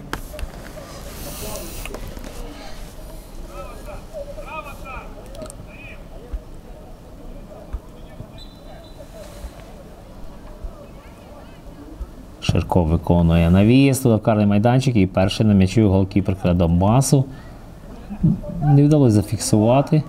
Ширко виконує навіс, туди карний майданчик і перший на м'ячу голкіпер Донбасу. Не вдалося зафіксувати.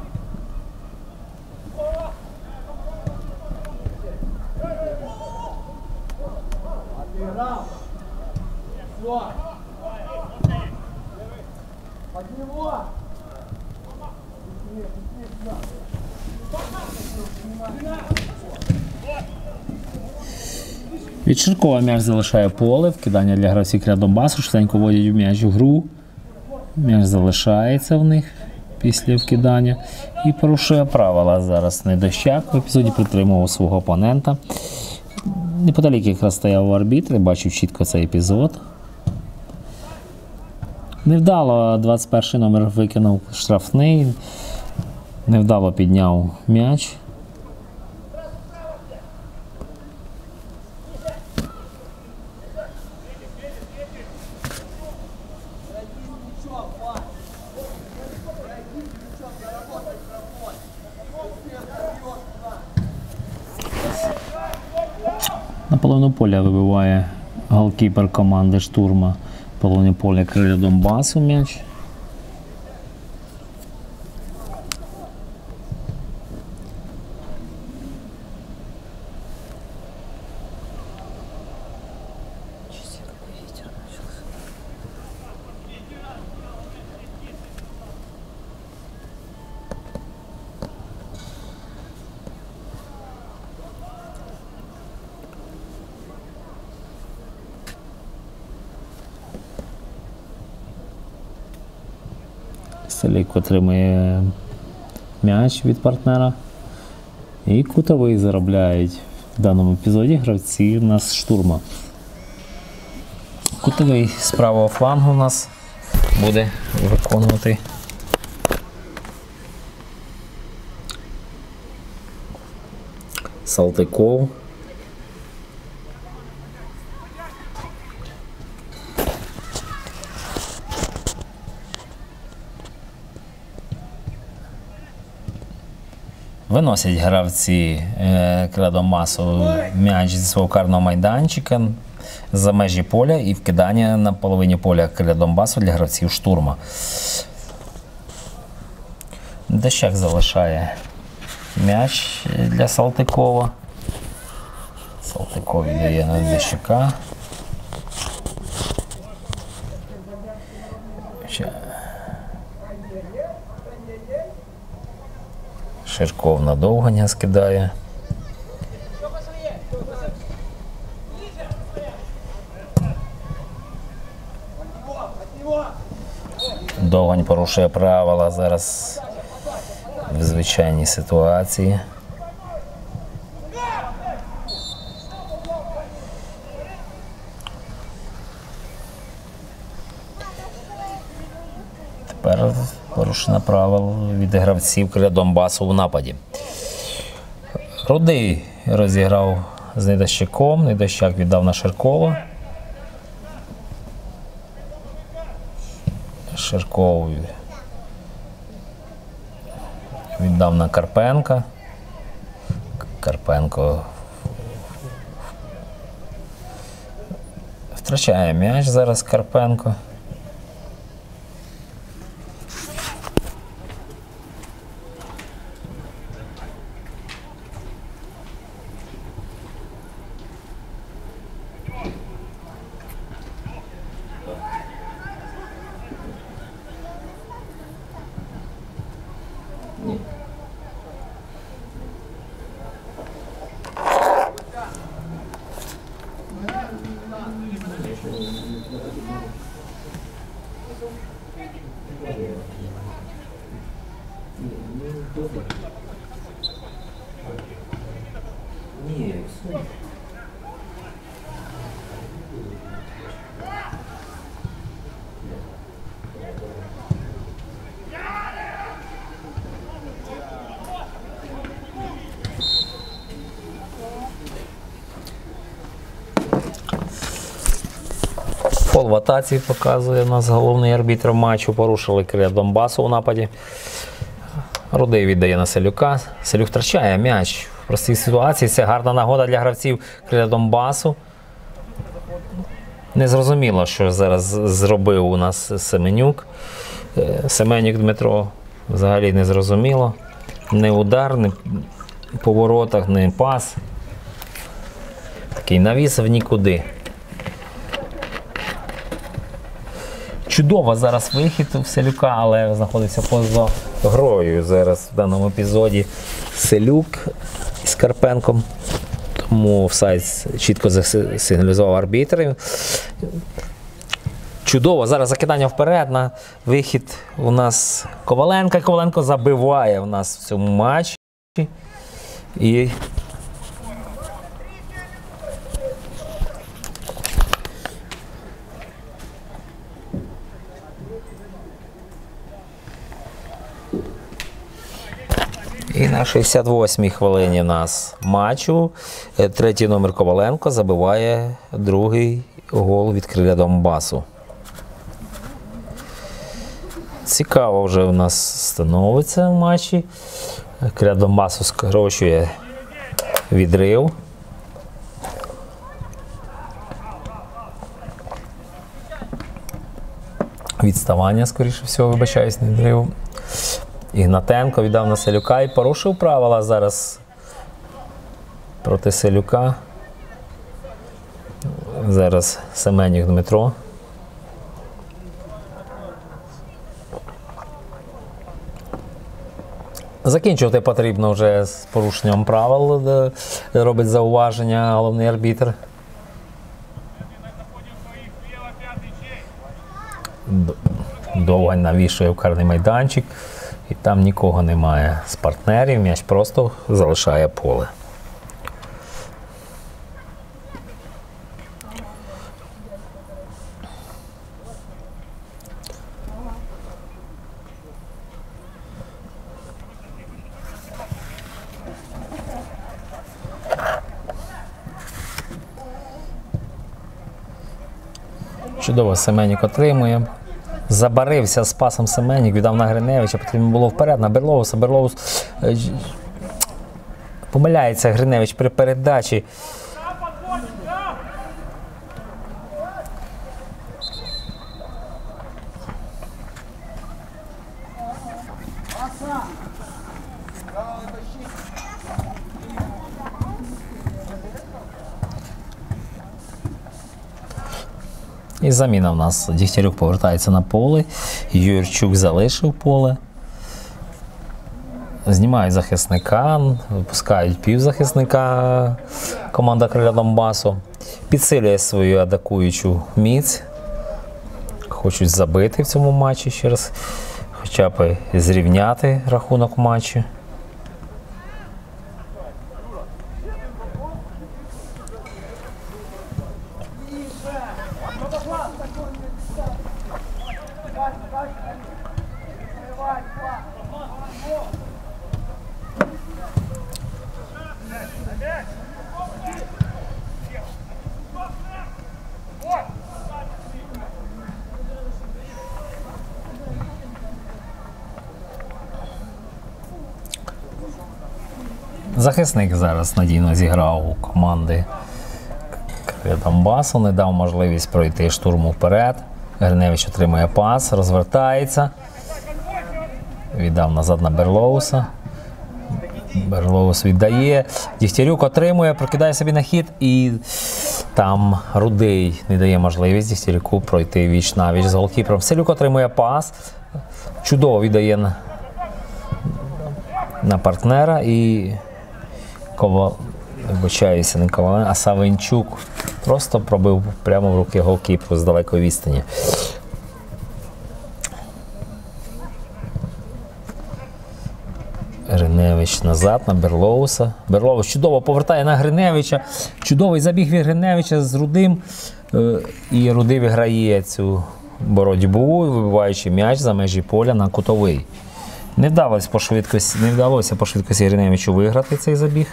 Від Ширкова м'яч залишає поле, вкидання для гравців Кря Донбасу, швиденько вводять м'яч у гру. М'яч залишається в них після вкидання і порушує правила зараз Недощак. В епізоді притримував свого опонента. Неподалік якраз стояв арбітр, бачив чітко цей епізод. Невдало двадцять перший номер викинув штрафний, невдало підняв м'яч. На половину поля вибиває голкіпер команди штурма. Половину поля Криля Донбасу м'яч. Селік отримує м'яч від партнера. І кутовий заробляють в даному епізоді гравці у нас штурма. Кутовий з правого флангу у нас буде виконувати Салтиков. Виносять гравці е, Криля Донбасу м'яч зі свого карного майданчика за межі поля і вкидання на половині поля Криля Донбасу для гравців штурма. Дещак залишає м'яч для Салтикова. Салтиков віддає на Дещака. Ширков на Довганя скидає. Довгань порушує правила зараз в звичайній ситуації. Тепер порушення правил від гравців Криля Донбасу в нападі. Рудий розіграв з Недощаком, Недощак віддав на Ширкова. Ширков віддав на Карпенка. Карпенко втрачає м'яч зараз Карпенко. Фол в атаці показує у нас головний арбітр матчу. Порушили Криля Донбасу у нападі. Рудий віддає на Селюка. Селюк втрачає м'яч в простій ситуації. Це гарна нагода для гравців Криля Донбасу. Незрозуміло, що зараз зробив у нас Семенюк. Семенюк Дмитро взагалі не зрозуміло. Не удар, не по воротах, не пас. Такий навіс в нікуди. Чудово зараз вихід у Селюка, але знаходиться поза грою зараз в даному епізоді Селюк із Карпенком. Тому офсайд чітко засигналізував арбітр. Чудово, зараз закидання вперед на вихід у нас Коваленка. Коваленко забиває у нас в цьому матчі. І І на шістдесят восьмій хвилині у нас матчу третій номер Коваленко забиває другий гол від Криля Донбасу. Цікаво вже у нас становиться в матчі. Криля Донбасу скорочує відрив. Відставання, скоріше всього, вибачаюсь, не відрив. Ігнатенко віддав на Селюка і порушив правила зараз проти Селюка. Зараз Семенюк Дмитро. Закінчувати потрібно вже з порушенням правил, де робить зауваження головний арбітр. Довгань навішує в карний майданчик. І там нікого немає з партнерів, м'яч просто залишає поле. Чудово Семенюк отримує. Забарився з пасом Семенюк, віддав на Гриневича, потрібно було вперед на Берлоуса. Берлоус помиляється Гриневич при передачі. І заміна в нас. Дігтярюк повертається на поле. Юрчук залишив поле. Знімають захисника, випускають півзахисника команда Криля Донбасу. Підсилює свою атакуючу міць. Хочуть забити в цьому матчі ще раз, хоча б зрівняти рахунок матчу. Захисник зараз надійно зіграв у команди Криля Донбасу, не дав можливість пройти штурму вперед. Гриневич отримує пас, розвертається, віддав назад на Берлоуса. Берлоус віддає, Дігтярюк отримує, прокидає собі на хід і там Рудий не дає можливість Дігтярюку пройти віч-навіч з голкіпером. Селюк отримує пас, чудово віддає на, на партнера і Ковал, вибачаюся, не Коваленко, а Савинчук просто пробив прямо в руки голкіперу з далекої відстані. Гриневич назад на Берлоуса. Берлоус чудово повертає на Гриневича. Чудовий забіг від Гриневича з Рудим. І Рудий виграє цю боротьбу, вибиваючи м'яч за межі поля на кутовий. Не вдалося по швидкості, не вдалося по швидкості Гриневичу виграти цей забіг.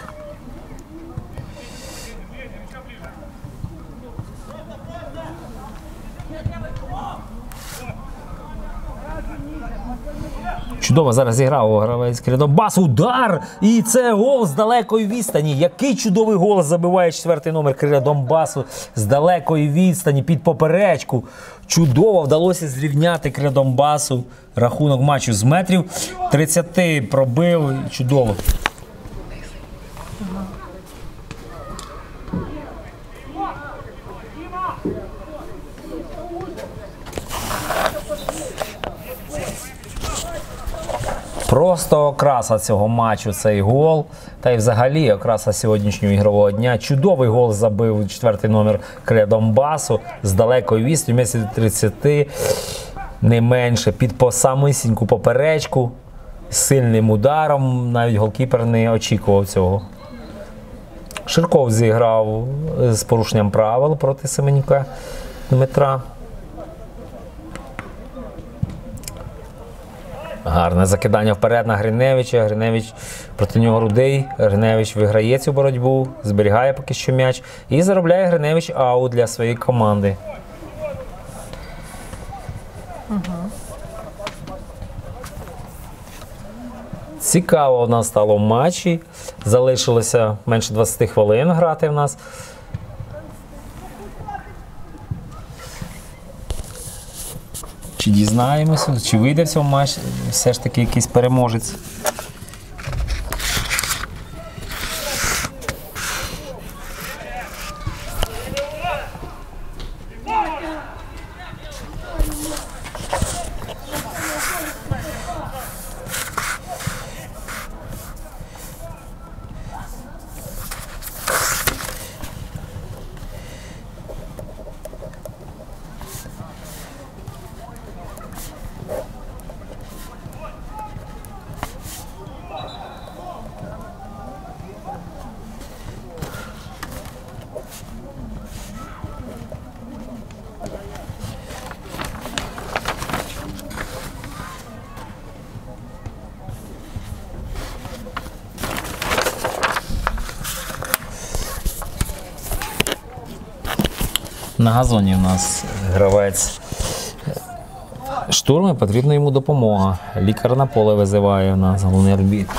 Чудово зараз зіграв гравець Криля Донбасу. Удар! І це гол з далекої відстані. Який чудовий гол забиває четвертий номер Криля Донбасу з далекої відстані під поперечку. Чудово вдалося зрівняти Криля Донбасу. Рахунок матчу з метрів тридцяти пробив. Чудово. Просто окраса цього матчу цей гол. Та й взагалі окраса сьогоднішнього ігрового дня. Чудовий гол забив четвертий номер Криля Донбасу з далекої відстані, місці тридцяти, не менше, під по самисіньку поперечку, з сильним ударом. Навіть голкіпер не очікував цього. Ширков зіграв з порушенням правил проти Семенюка Дмитра. Гарне закидання вперед на Гриневича. Гриневич проти нього Рудий. Гриневич виграє цю боротьбу, зберігає поки що м'яч. І заробляє Гриневич аут для своєї команди.
Угу.
Цікаво у нас стало в матчі. Залишилося менше двадцяти хвилин грати в нас. Чи дізнаємося, чи вийде в цьому матчі все ж таки якийсь переможець? На газоні у нас гравець штурми, потрібна йому допомога. Лікар на поле визиває у нас головний арбітр.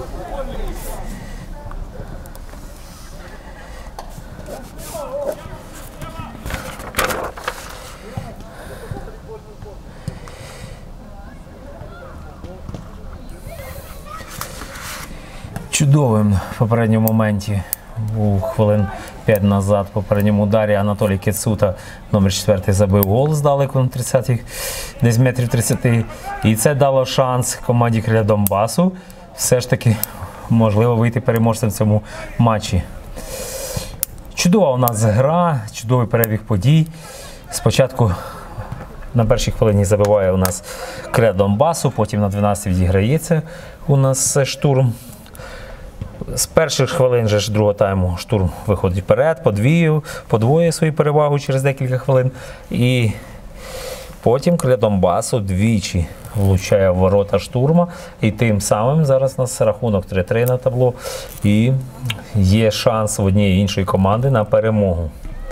Чудовим в попередньому моменті був хвилин п'ять назад в попередньому ударі Анатолій Кецута, номер четвертий, забив гол здалеку на тридцятих, десь метрів тридцяти. І це дало шанс команді Криля Донбасу все ж таки можливо вийти переможцем в цьому матчі. Чудова у нас гра, чудовий перебіг подій. Спочатку на першій хвилині забиває у нас Криля Донбасу, потім на дванадцятій відіграється у нас штурм. З перших хвилин же ж другого тайму штурм виходить вперед, подвоює, подвоює свою перевагу через декілька хвилин. І потім Криля Донбасу двічі влучає в ворота штурма. І тим самим зараз у нас рахунок три-три на табло. І є шанс в однієї іншої команди на перемогу.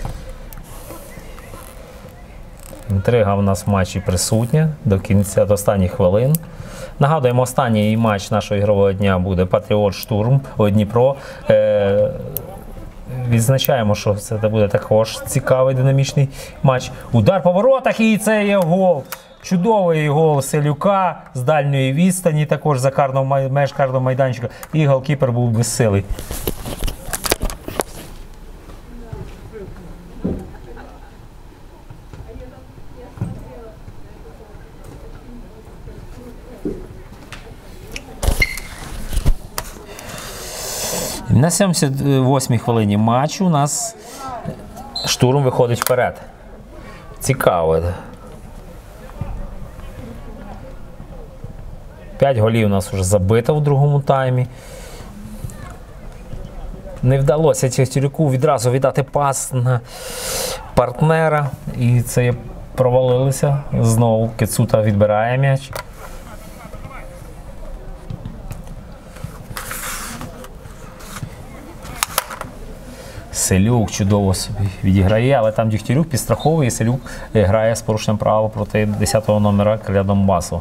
Інтрига в нас в матчі присутня до кінця, до останніх хвилин. Нагадуємо, останній матч нашого ігрового дня буде Патріот Штурм у Дніпро. Е, відзначаємо, що це буде також цікавий динамічний матч. Удар по воротах, і це є гол. Чудовий гол Селюка з дальньої відстані, також за карного, меж карного майданчика. І голкіпер був безсилий. На сімдесят восьмій хвилині матчу у нас штурм виходить вперед. Цікаво. П'ять голів у нас вже забито в другому таймі. Не вдалося Тєхтірюку відразу віддати пас на партнера. І це провалилися. Знову Кецута відбирає м'яч. Селюк чудово собі відіграє, але там Дігтярюк підстраховує, і Селюк грає з порушенням права проти десятого номера Криля Донбасу.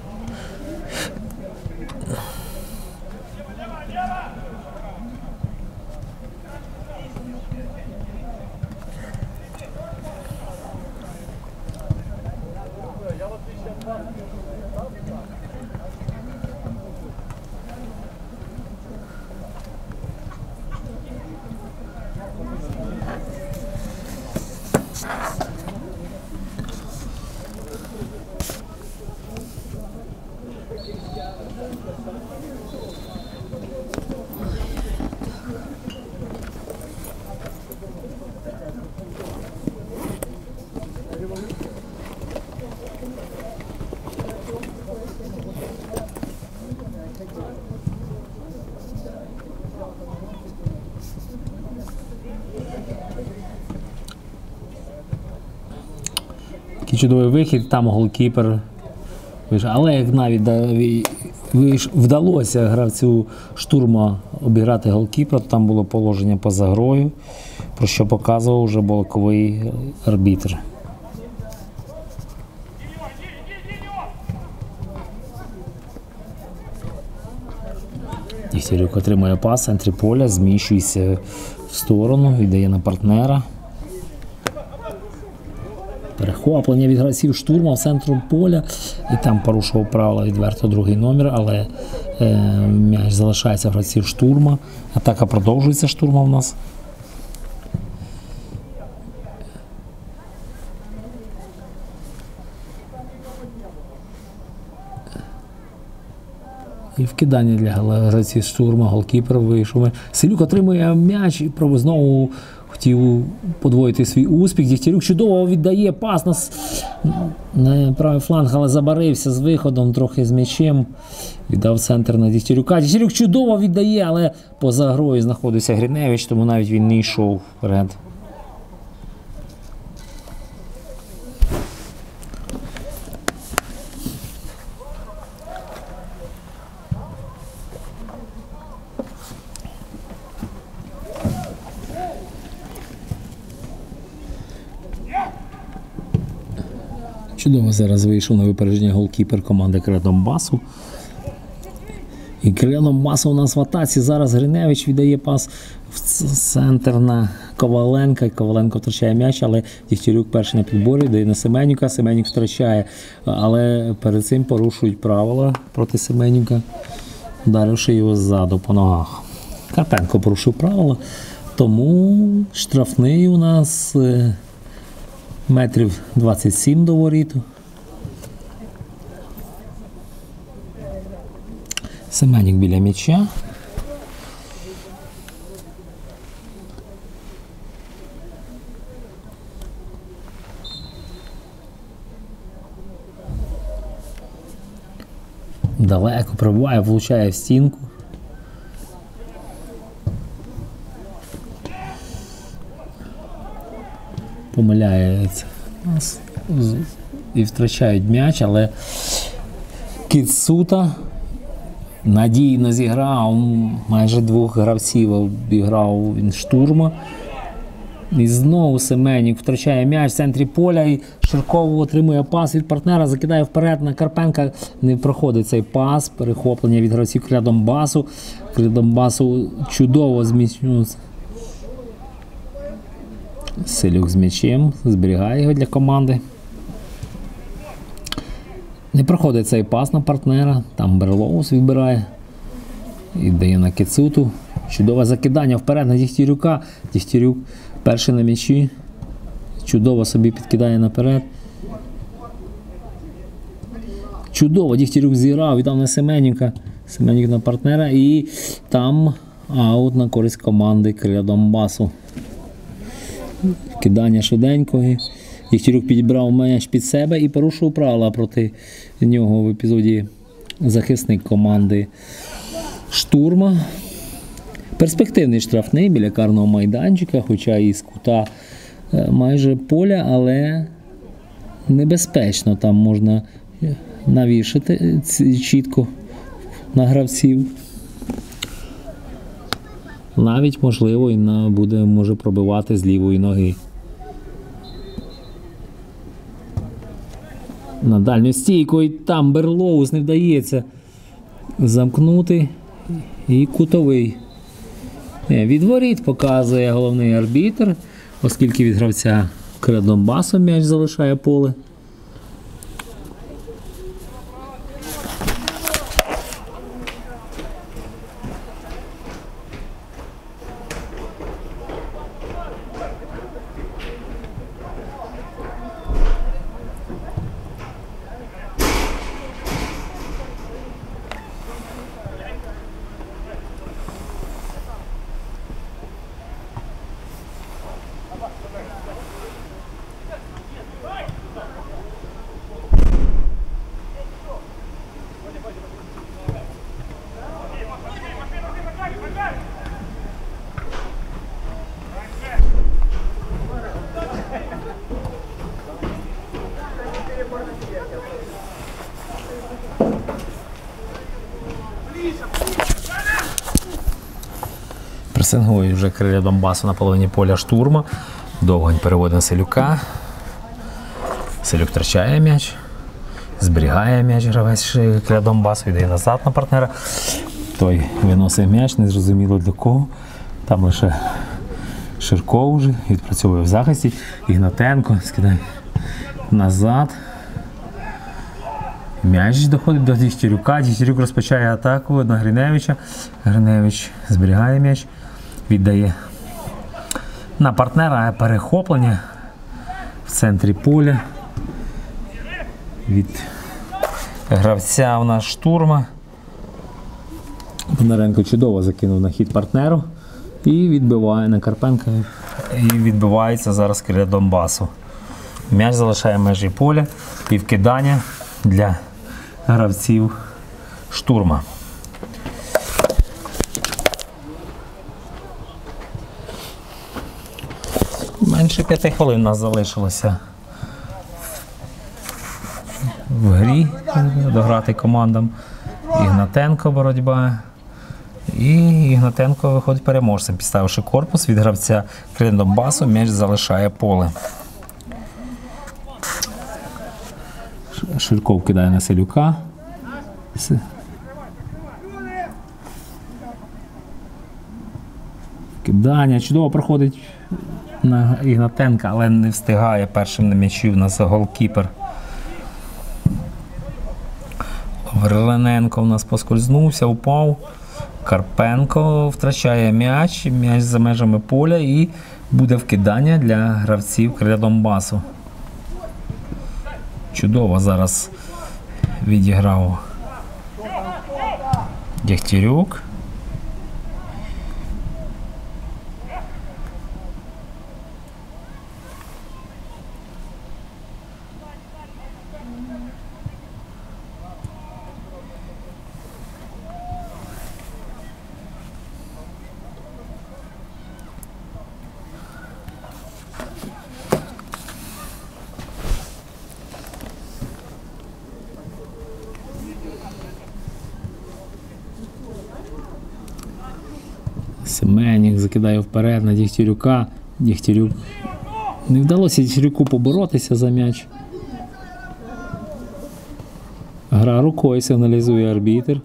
Чудовий вихід, там голкіпер. Але як навіть вдалося гравцю штурма обіграти голкіпера, там було положення поза грою, про що показував вже боковий арбітр. Дігтярюк отримує пас в центрі поля, зміщується в сторону, віддає на партнера. Перехоплення від гравців штурма в центру поля, і там порушував правила відверто другий номер, але е, м'яч залишається в гравців штурма. Атака продовжується штурма в нас. І вкидання для гравців штурма, голкіпер вийшов. Селюк отримує м'яч і знову хотів подвоїти свій успіх. Дігтярюк чудово віддає пас на, на правий фланг, але забарився з виходом, трохи з м'ячем. Віддав центр на Дігтярюка. Дігтярюк чудово віддає, але поза грою знаходився Гриневич, тому навіть він не йшов вперед. Чудово зараз вийшов на випередження голкіпер команди Криля Донбасу. І Криля Донбаса у нас в атаці. Зараз Гриневич віддає пас в центр на Коваленка. І Коваленко втрачає м'яч, але Дігтярюк перший на підборі, дає на Семенюка. Семенюк втрачає, але перед цим порушують правила проти Семенюка, вдаривши його ззаду по ногах. Карпенко порушив правила, тому штрафний у нас метрів двадцять сім до воріту. Семенюк біля м'яча. Далеко пробиває, влучає в стінку. Помиляється і втрачають м'яч, але Кіцута надійно зіграв, майже двох гравців обіграв він штурма. І знову Семенюк втрачає м'яч в центрі поля, і Ширков отримує пас від партнера, закидає вперед на Карпенка. Не проходить цей пас, перехоплення від гравців Криля Донбасу. Криля Донбасу чудово зміцнюється. Силюк з м'ячем, зберігає його для команди. Не проходить цей пас на партнера, там Берлоус відбирає і дає на Кіцуту. Чудове закидання вперед на Дігтярюка. Дігтярюк перший на м'ячі. Чудово собі підкидає наперед. Чудово Дігтярюк зіграв, віддав на Семенюка. Семенюк на партнера і там аут на користь команди Криля Донбасу. Кидання швиденького. Дігтярюк підібрав м'яч під себе і порушив правила проти нього в епізоді захисник команди штурма. Перспективний штрафний біля карного майданчика, хоча і з кута майже поля, але небезпечно. Там можна навішати чітко на гравців. Навіть, можливо, і на, буде, може пробивати з лівої ноги. На дальню стійку, і там Берлоус не вдається замкнути. І кутовий. Від воріт показує головний арбітр, оскільки від гравця Криля Донбасу м'яч залишає поле. Пресингує вже Криля Донбасу на половині поля штурма. Довгонь переводить на Селюка. Селюк втрачає м'яч. Зберігає м'яч гравець Криля Донбасу, віддає назад на партнера. Той виносить м'яч, не зрозуміло для кого. Там лише Ширков вже відпрацьовує в захисті. Ігнатенко скидає назад. М'яч доходить до Дігтярюка. Дігтярюк розпочає атаку на Гриневича. Гриневич зберігає м'яч, віддає на партнера, перехоплення в центрі поля від гравця у нас штурма. Бондаренко чудово закинув на хід партнеру і відбиває на Карпенка. І відбивається зараз Криля Донбасу. М'яч залишає межі поля і вкидання для гравців штурма. Менше п'яти хвилин у нас залишилося в грі дограти командам. Ігнатенко боротьба. І Ігнатенко виходить переможцем, підставивши корпус від гравця Криля Донбасу, м'яч залишає поле. Ширков кидає на Селюка. Кидання. Чудово проходить на Ігнатенка, але не встигає першим на м'ячі. У нас голкіпер. Верлененко у нас поскользнувся, упав. Карпенко втрачає м'яч, м'яч за межами поля і буде вкидання для гравців Криля Донбасу. Чудово зараз відіграв Дєгтярюк. Семенік закидає вперед на Дєгтярюка. Дєгтярюк. Не вдалося Дєгтярюку поборотися за м'яч. Гра рукою, сигналізує арбітр.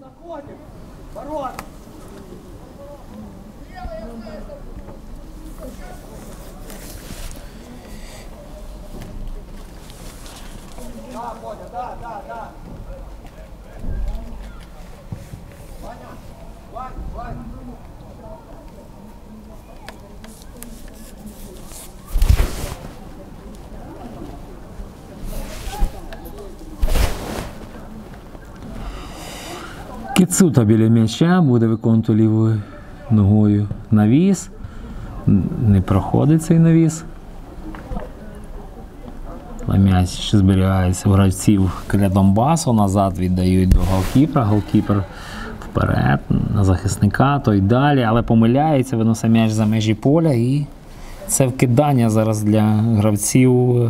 Кіцута біля м'яча, буде виконувати лівою ногою навіс. Не проходить цей навіс. Але м'яч зберігається у гравців Криля Донбасу. Назад віддають до голкіпера. Голкіпер вперед на захисника, той далі. Але помиляється, виносить м'яч за межі поля. І це вкидання зараз для гравців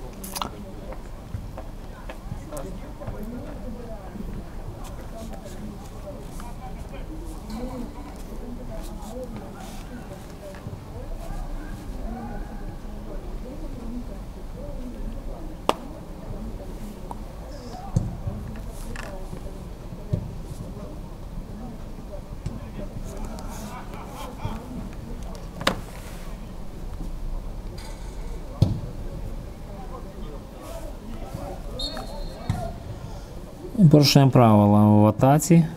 порушуємо правила в атаці.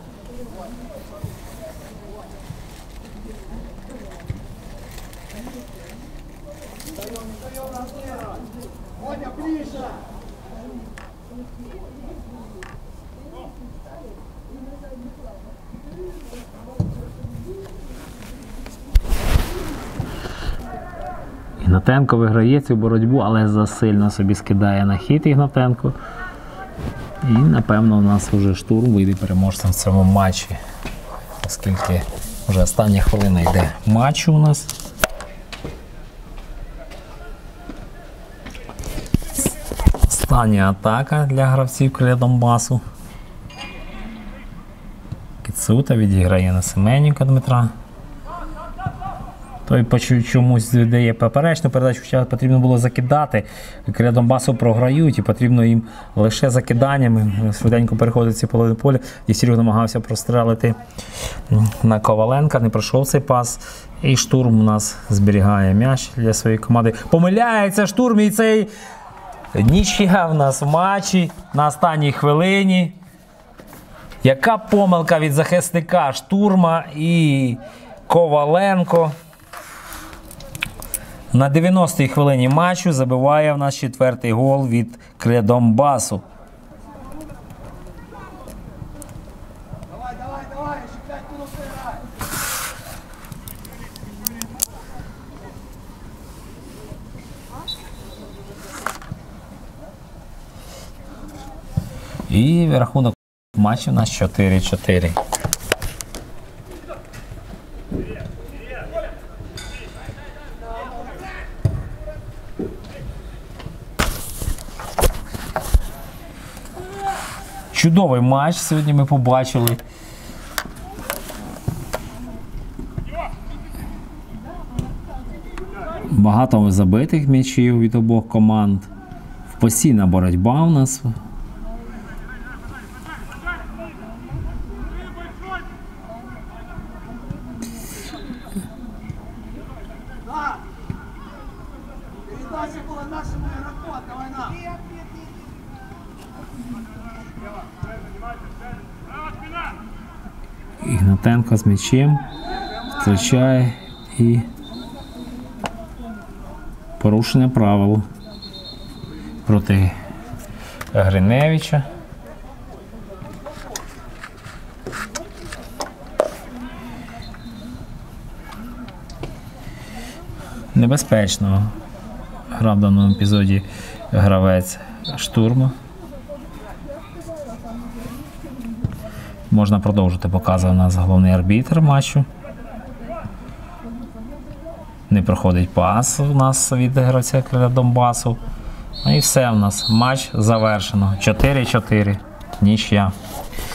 Ігнатенко виграє цю боротьбу, але засильно собі скидає на хід Ігнатенко. І, напевно, у нас вже штурм вийде переможцем в цьому матчі, оскільки вже остання хвилина йде матчу у нас. Остання атака для гравців Криля Донбасу. Кіцута відіграє на Семенюка Дмитра. Той чомусь дає поперечну передачу, хоча потрібно було закидати. Криля Донбасу програють і потрібно їм лише закиданнями. Швиденько переходить ці половини поля. Дєгтярюк намагався прострелити на Коваленка, не пройшов цей пас. І штурм у нас зберігає м'яч для своєї команди. Помиляється штурм і цей нічия в нас в матчі на останній хвилині. Яка помилка від захисника штурма і Коваленко. На дев'яностій хвилині матчу забиває в нас четвертий гол від Криля Донбасу.
Давай, давай, давай, ще п'ять минут грай.
І рахунок матчу у нас чотири чотири. Чудовий матч сьогодні ми побачили. Багато забитих м'ячів від обох команд. Постійна боротьба у нас. Ігнатенко з м'ячем. Втрачає і порушення правил проти Гриневича. Небезпечно грав в даному епізоді гравець Штурма. Можна продовжити, показує у нас головний арбітр матчу. Не проходить пас у нас від гравця Криля Донбасу. Ну і все у нас. Матч завершено. чотири чотири. Нічия.